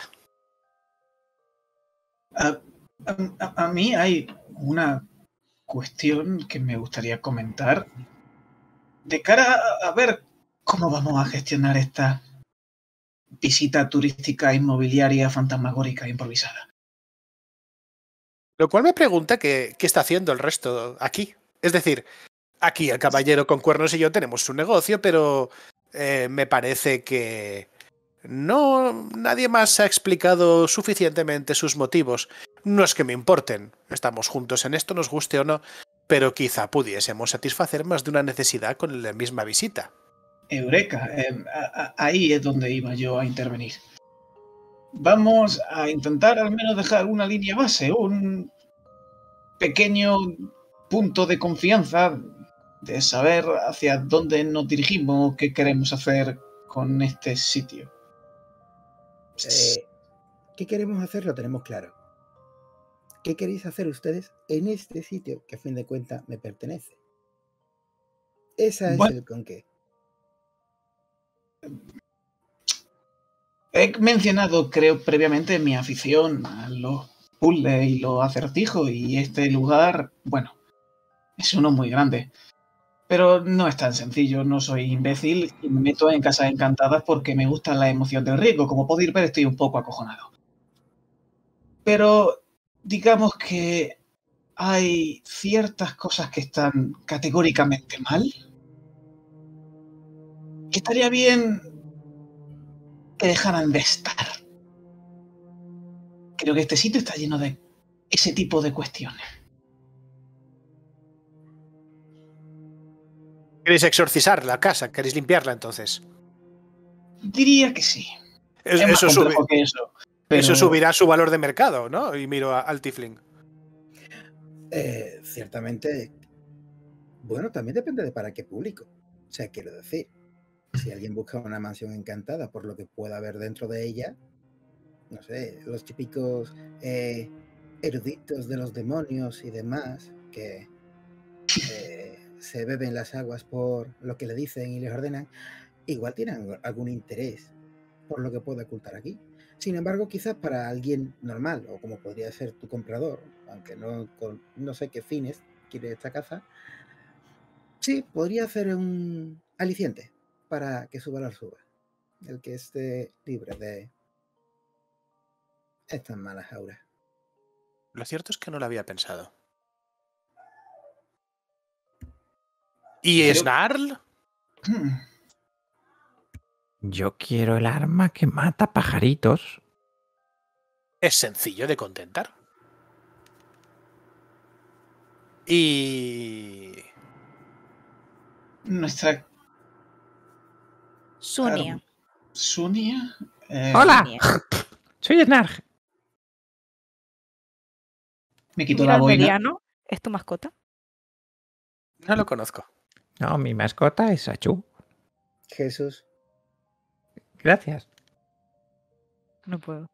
A, a, a mí hay una cuestión que me gustaría comentar de cara a, a ver cómo vamos a gestionar esta visita turística inmobiliaria fantasmagórica improvisada. Lo cual me pregunta qué, qué está haciendo el resto aquí. Es decir, aquí el caballero con cuernos y yo tenemos un negocio, pero eh, me parece que no nadie más ha explicado suficientemente sus motivos. No es que me importen, estamos juntos en esto, nos guste o no, pero quizá pudiésemos satisfacer más de una necesidad con la misma visita. Eureka, eh, a, a, ahí es donde iba yo a intervenir. Vamos a intentar al menos dejar una línea base, un pequeño punto de confianza de saber hacia dónde nos dirigimos, qué queremos hacer con este sitio. Eh, ¿Qué queremos hacer? Lo tenemos claro. ¿Qué queréis hacer ustedes en este sitio que a fin de cuentas me pertenece? Esa es Bueno, el con qué. He mencionado, creo, previamente mi afición a los puzzles y los acertijos, y este lugar, bueno, es uno muy grande. Pero no es tan sencillo, no soy imbécil y me meto en casas encantadas porque me gusta la emoción del riesgo. Como podéis ver, estoy un poco acojonado. Pero digamos que hay ciertas cosas que están categóricamente mal. Que estaría bien que dejaran de estar. Creo que este sitio está lleno de ese tipo de cuestiones. ¿Queréis exorcizar la casa? ¿Queréis limpiarla entonces? Diría que sí. Es, Es más eso, complejo subi que eso. Pero... eso subirá su valor de mercado, ¿no? Y miro a, al Tifling. Eh, ciertamente, bueno, también depende de para qué público. O sea, quiero decir, si alguien busca una mansión encantada por lo que pueda haber dentro de ella, no sé, los típicos eh, eruditos de los demonios y demás que eh, se beben las aguas por lo que le dicen y les ordenan, igual tienen algún interés por lo que pueda ocultar aquí. Sin embargo, quizás para alguien normal, o como podría ser tu comprador, aunque no, con, no sé qué fines quiere esta casa, sí, podría ser un aliciente para que su valor suba. El que esté libre de estas malas auras. Lo cierto es que no lo había pensado. ¿Y Pero... Snarl? Hmm. Yo quiero el arma que mata pajaritos. Es sencillo de contentar. Y... Nuestra... Sunia. Sunia. Eh... ¡Hola! Sunia. Soy Snarg. Me quito Mira la al boina. mediano. ¿Es tu mascota? No lo conozco. No, mi mascota es Sachu. Jesús. Gracias. No puedo.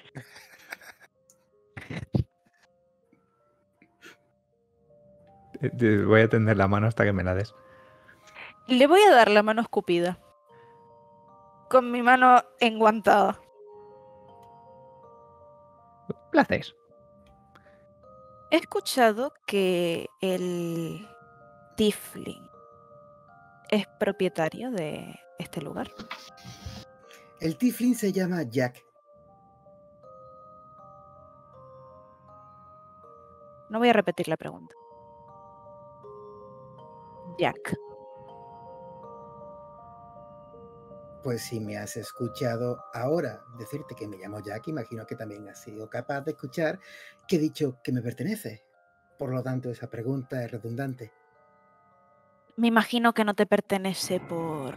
Te- te voy a tender la mano hasta que me la des. Le voy a dar la mano escupida. Con mi mano enguantada. Placer. He escuchado que el Tifling es propietario de este lugar. El Tiflin se llama Jack. No voy a repetir la pregunta. Jack. Pues si me has escuchado ahora decirte que me llamo Jack, imagino que también has sido capaz de escuchar que he dicho que me pertenece. Por lo tanto, esa pregunta es redundante. Me imagino que no te pertenece por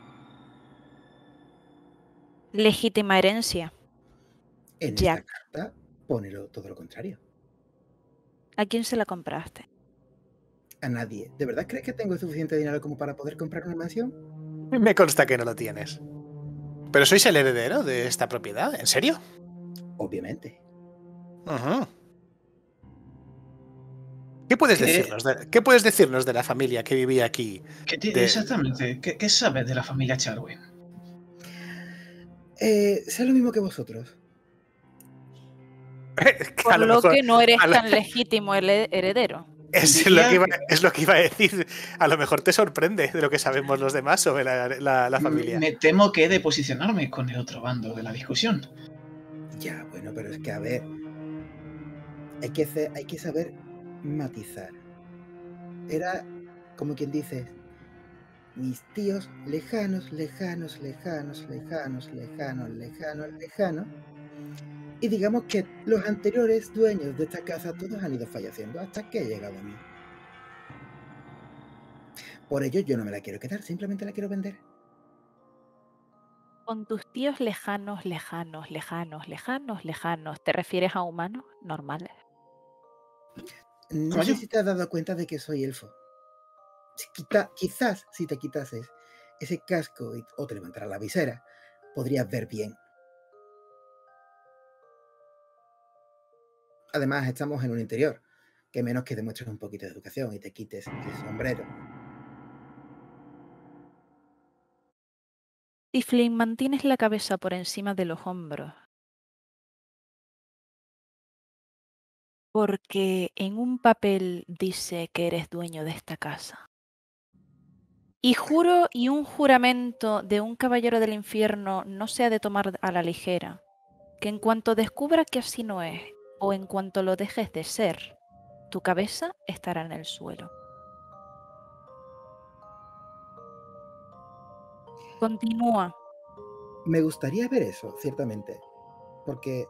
legítima herencia. En Jack. esta carta pone lo- todo lo contrario. ¿A quién se la compraste? A nadie. ¿De verdad crees que tengo suficiente dinero como para poder comprar una mansión? Me consta que no lo tienes. ¿Pero sois el heredero de esta propiedad? ¿En serio? Obviamente. Ujú. ¿Qué puedes ¿Qué? decirnos de, ¿Qué puedes decirnos de la familia que vivía aquí? ¿Qué ti- De- Exactamente. ¿Qué, qué sabes de la familia Charwin? Eh, sé lo mismo que vosotros. Que Por a lo, lo mejor que no eres a la- tan legítimo hele- heredero. es lo, que iba, es lo que iba a decir. A lo mejor te sorprende de lo que sabemos los demás sobre la, la- la familia. Me temo que he de posicionarme con el otro bando de la discusión. Ya, bueno, pero es que a ver. Hay que, hacer- hay que saber matizar. Era como quien dice, mis tíos lejanos, lejanos, lejanos, lejanos, lejanos, lejanos, lejanos. Y digamos que los anteriores dueños de esta casa todos han ido falleciendo hasta que he llegado a mí. Por ello yo no me la quiero quedar, simplemente la quiero vender. Con tus tíos lejanos, lejanos, lejanos, lejanos, lejanos, ¿te refieres a humanos normales? No ¿Como sé yo? si te has dado cuenta de que soy elfo. Si quita- quizás si te quitases ese casco y- o te levantaras la visera, podrías ver bien. Además, estamos en un interior, que menos que demuestres un poquito de educación y te quites el sombrero. Tiflin, mantienes la cabeza por encima de los hombros. Porque en un papel dice que eres dueño de esta casa. Y juro y un juramento de un caballero del infierno no se ha de tomar a la ligera, que en cuanto descubra que así no es, o en cuanto lo dejes de ser, tu cabeza estará en el suelo. Continúa. Me gustaría ver eso, ciertamente, porque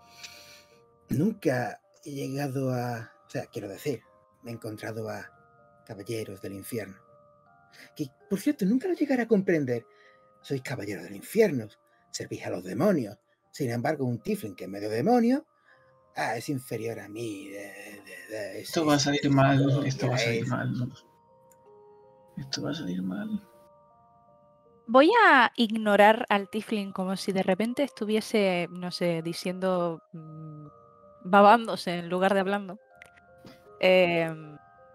nunca he llegado a... O sea, quiero decir, me he encontrado a caballeros del infierno. Que, por cierto, nunca lo llegaré a comprender. Sois caballeros del infierno, servís a los demonios. Sin embargo, un tiflin que es medio demonio, ah, es inferior a mí. De, de, de, Esto es- va a es- salir es- mal, es- esto va a salir es- mal. Esto va a salir mal. Voy a ignorar al Tiflin como si de repente estuviese, no sé, diciendo, mm, babándose en lugar de hablando. Em,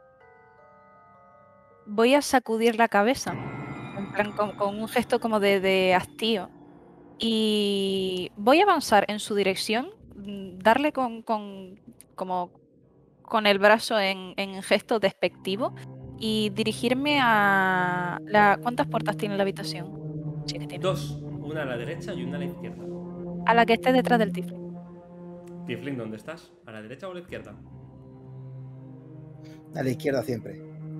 voy a sacudir la cabeza, en plan con, con un gesto como de, de hastío. Y voy a avanzar en su dirección, mm, darle con, con, como con el brazo en, en gesto despectivo y dirigirme a la... ¿Cuántas puertas tiene la habitación? Sí que tiene. Dos, una a la derecha y una a la izquierda. A la que esté detrás del Tiflin. Tiflin, ¿dónde estás? ¿A la derecha o a la izquierda? A la izquierda siempre.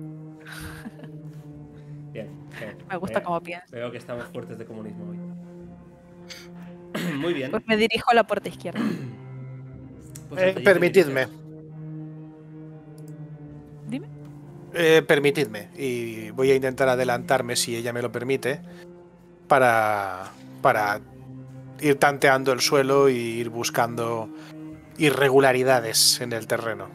Bien. bien. Me gusta Veo- cómo piensas. Veo que estamos fuertes de comunismo hoy. Muy bien. Pues me dirijo a la puerta izquierda. Pues Eh, hacia allí te permitidme. diriges. Dime. Eh, permitidme. Y voy a intentar adelantarme, si ella me lo permite, para, para ir tanteando el suelo y ir buscando irregularidades en el terreno.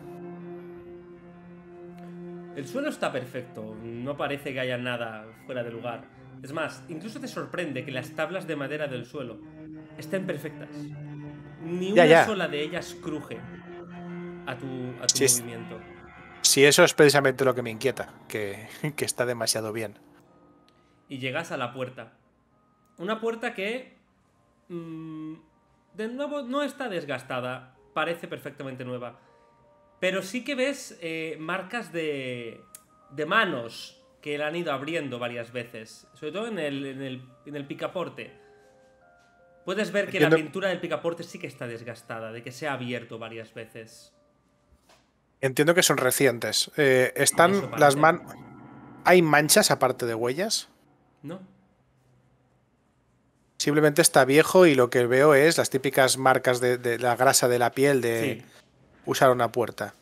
El suelo está perfecto, no parece que haya nada fuera de lugar. Es más, incluso te sorprende que las tablas de madera del suelo estén perfectas. Ni Ya, una ya. sola de ellas cruje a tu, a tu Sí, es- movimiento. Sí, eso es precisamente lo que me inquieta, que, que está demasiado bien. Y llegas a la puerta. Una puerta que, mm, de nuevo, no está desgastada. Parece perfectamente nueva. Pero sí que ves eh, marcas de, de manos que la han ido abriendo varias veces. Sobre todo en el, en el, en el picaporte. Puedes ver que Entiendo- la pintura del picaporte sí que está desgastada, de que se ha abierto varias veces. Entiendo que son recientes. Eh, Eso están parece. las man... ¿Hay manchas aparte de huellas? ¿No? Simplemente está viejo y lo que veo es las típicas marcas de, de la grasa de la piel de Sí. usar una puerta.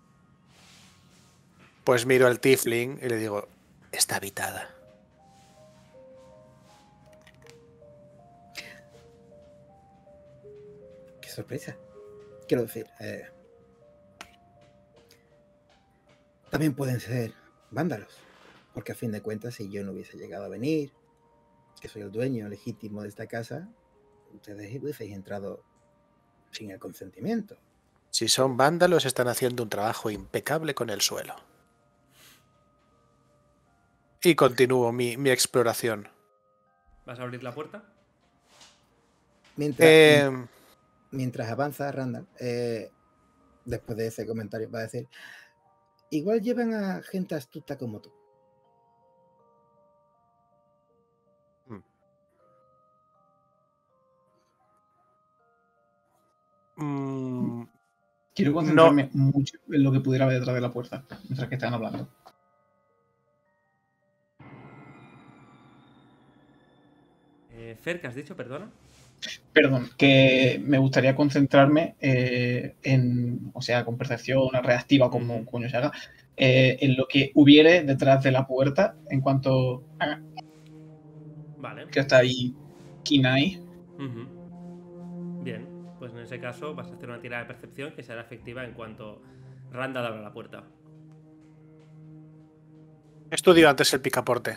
Pues miro al Tiefling y le digo, está habitada. Qué sorpresa. Quiero decir, eh, también pueden ser vándalos. Porque a fin de cuentas, si yo no hubiese llegado a venir, que soy el dueño legítimo de esta casa, ustedes hubieseis entrado sin el consentimiento. Si son vándalos, están haciendo un trabajo impecable con el suelo. Y continúo mi, mi exploración. ¿Vas a abrir la puerta? Mientras, Eh, mientras avanza Randall, eh, después de ese comentario, va a decir, igual llevan a gente astuta como tú. mm, Quiero concentrarme mucho en lo que pudiera haber detrás de la puerta, mientras que están hablando. Eh, Fer, ¿qué has dicho? Perdona. Perdón, que me gustaría concentrarme eh, en, o sea, con percepción reactiva, como Ujú. coño se haga, eh, en lo que hubiere detrás de la puerta en cuanto a Vale. que está ahí Kinai. Ujú. Bien, pues en ese caso vas a hacer una tirada de percepción que será efectiva en cuanto Randall abra la puerta. estudio antes el picaporte.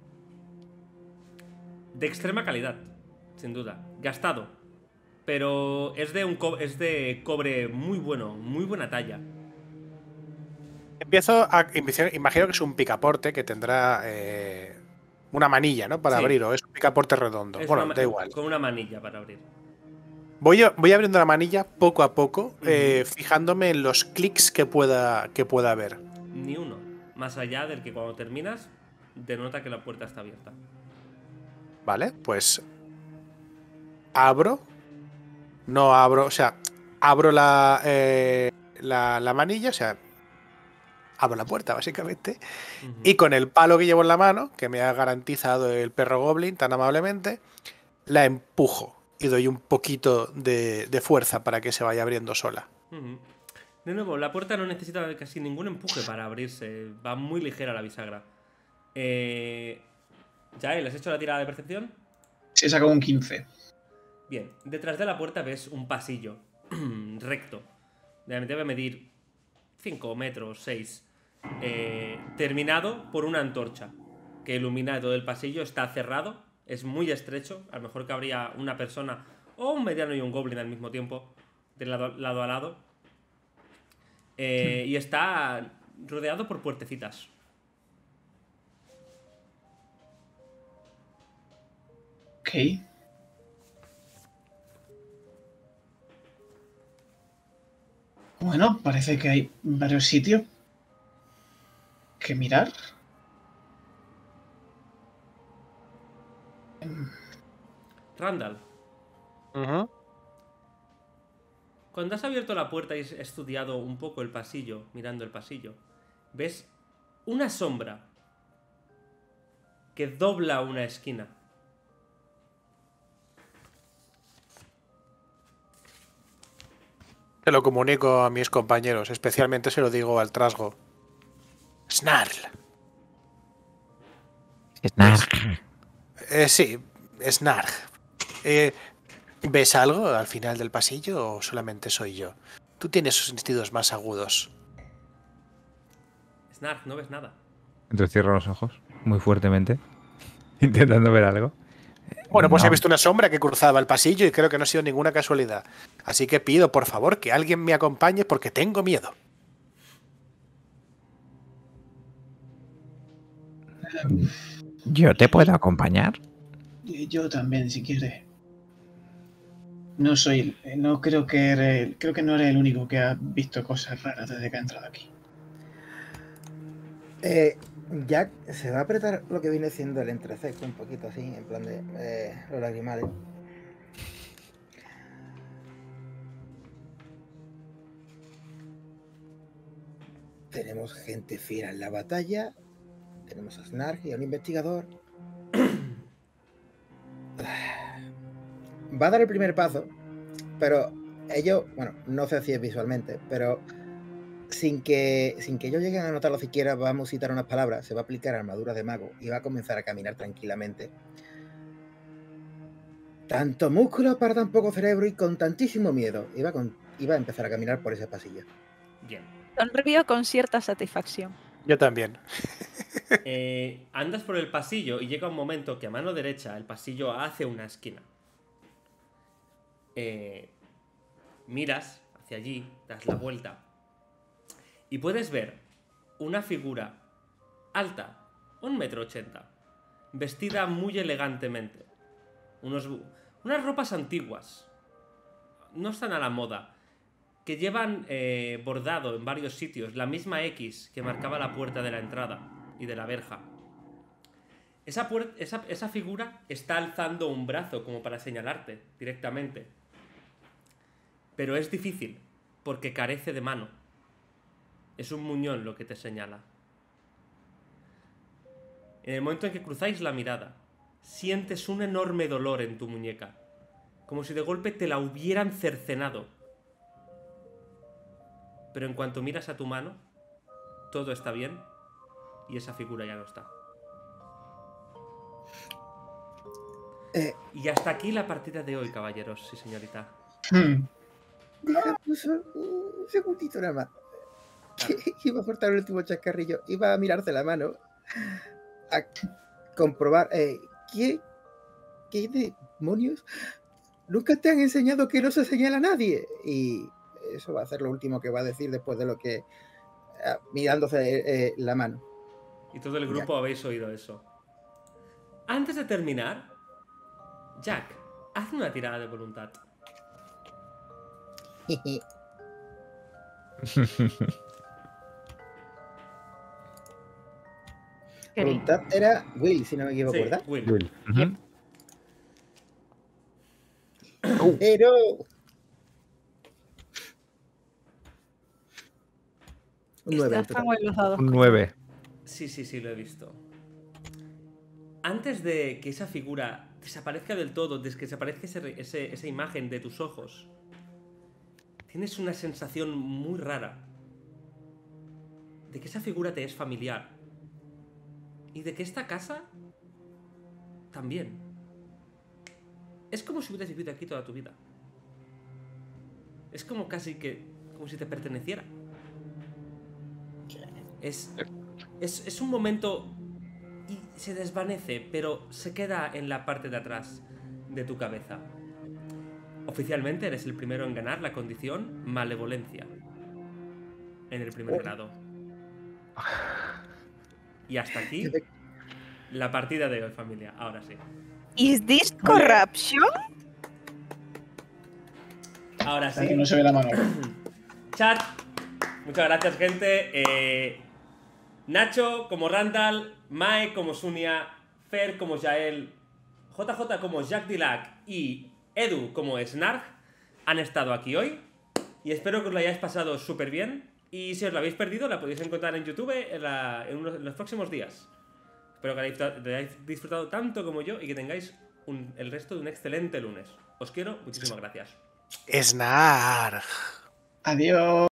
De extrema calidad, sin duda. Gastado. Pero es de un co- es de cobre muy bueno, muy buena talla. Empiezo a... Imagino que es un picaporte que tendrá eh, una manilla, ¿no? Para Sí. abrir, o es un picaporte redondo. Es Bueno, una ma- da igual. Con una manilla para abrir. Voy, a- voy abriendo la manilla poco a poco, Ujú. eh, fijándome en los clics que pueda, que pueda haber. Ni uno. Más allá del que cuando terminas, denota que la puerta está abierta. ¿Vale? Pues abro. No abro, o sea, abro la, eh, la, la manilla, o sea, abro la puerta, básicamente. Ujú. Y con el palo que llevo en la mano, que me ha garantizado el perro Goblin tan amablemente, la empujo y doy un poquito de, de fuerza para que se vaya abriendo sola. Ujú. De nuevo, la puerta no necesita casi ningún empuje para abrirse. Va muy ligera la bisagra. Eh... Jael, ¿has hecho la tirada de percepción? Se saca un quince. Bien, detrás de la puerta ves un pasillo recto. Debe medir cinco metros, seis. Eh, terminado por una antorcha que ilumina todo el pasillo. Está cerrado, es muy estrecho. A lo mejor cabría una persona o un mediano y un goblin al mismo tiempo, de lado, lado a lado. Eh, y está rodeado por puertecitas. Ok. Bueno, parece que hay varios sitios que mirar. Randall, Ujú. cuando has abierto la puerta y has estudiado un poco el pasillo, mirando el pasillo, ves una sombra que dobla una esquina. Se lo comunico a mis compañeros, especialmente se lo digo al trasgo. Snarl. Snarl. Eh, sí, Snarg. Eh, ¿Ves algo al final del pasillo o solamente soy yo? Tú tienes sus sentidos más agudos. Snark, no ves nada. Entonces cierro los ojos muy fuertemente, intentando ver algo. Bueno, pues No. he visto una sombra que cruzaba el pasillo y creo que no ha sido ninguna casualidad. Así que pido, por favor, que alguien me acompañe porque tengo miedo. ¿Yo te puedo acompañar? Y yo también, si quieres. No soy, no creo que eres, creo que no eres el único que ha visto cosas raras desde que ha entrado aquí. Eh, Jack se va a apretar lo que viene siendo el entrecejo un poquito así, en plan de eh, los lagrimales. Tenemos gente fiera en la batalla. Tenemos a Snark y a un investigador. Va a dar el primer paso, pero ellos, bueno, no sé si es visualmente, pero sin que, sin que ellos lleguen a notarlo siquiera, va a musitar unas palabras, se va a aplicar armadura de mago y va a comenzar a caminar tranquilamente. Tanto músculo para tan poco cerebro y con tantísimo miedo. Iba, con, iba a empezar a caminar por ese pasillo. Bien. Sonrío con cierta satisfacción. Yo también. Eh, andas por el pasillo y llega un momento que a mano derecha el pasillo hace una esquina. Eh, miras hacia allí, das la vuelta y puedes ver una figura alta, un metro ochenta, vestida muy elegantemente. Unos, unas ropas antiguas, no están a la moda, que llevan eh, bordado en varios sitios la misma X que marcaba la puerta de la entrada y de la verja. Esa, esa, esa figura está alzando un brazo como para señalarte directamente. Pero es difícil, porque carece de mano. Es un muñón lo que te señala. En el momento en que cruzáis la mirada, sientes un enorme dolor en tu muñeca, como si de golpe te la hubieran cercenado. Pero en cuanto miras a tu mano, todo está bien y esa figura ya no está. Eh, Y hasta aquí la partida de hoy, caballeros y señorita. Hmm. Deja puso un segundito nada más. Que iba a cortar el último chascarrillo. Iba a mirarse la mano a comprobar eh, ¿qué, qué demonios nunca te han enseñado que no se señala a nadie. Y eso va a ser lo último que va a decir después de lo que eh, mirándose eh, la mano. Y todo el grupo Jack. habéis oído eso. Antes de terminar, Jack, haz una tirada de voluntad. Voluntad era Will, si no me equivoco, Sí, ¿verdad? Will. Will. Ujú. Pero un nueve. Está muy los dados. Un nueve. Sí, sí, sí, lo he visto. Antes de que esa figura desaparezca del todo, de que desaparezca ese, ese, esa imagen de tus ojos, tienes una sensación muy rara de que esa figura te es familiar y de que esta casa también. Es como si hubieras vivido aquí toda tu vida. Es como casi que como si te perteneciera. Es, es, es un momento y se desvanece, pero se queda en la parte de atrás de tu cabeza. Oficialmente eres el primero en ganar la condición malevolencia en el primer grado. Y hasta aquí la partida de hoy, familia. Ahora sí. ¿Is this corruption? Ahora Hasta que sí. no se ve la mano. Chat. Muchas gracias, gente. Eh, Nacho como Randall, Mae como Sunia, Fer como Jael, J J como Jack Dillac y Edu como Snark han estado aquí hoy. Y espero que os lo hayáis pasado súper bien. Y si os lo habéis perdido, la podéis encontrar en YouTube en, la, en, unos, en los próximos días. Espero que lo hayáis disfrutado tanto como yo y que tengáis un, el resto de un excelente lunes. Os quiero, muchísimas gracias. Snark. Adiós.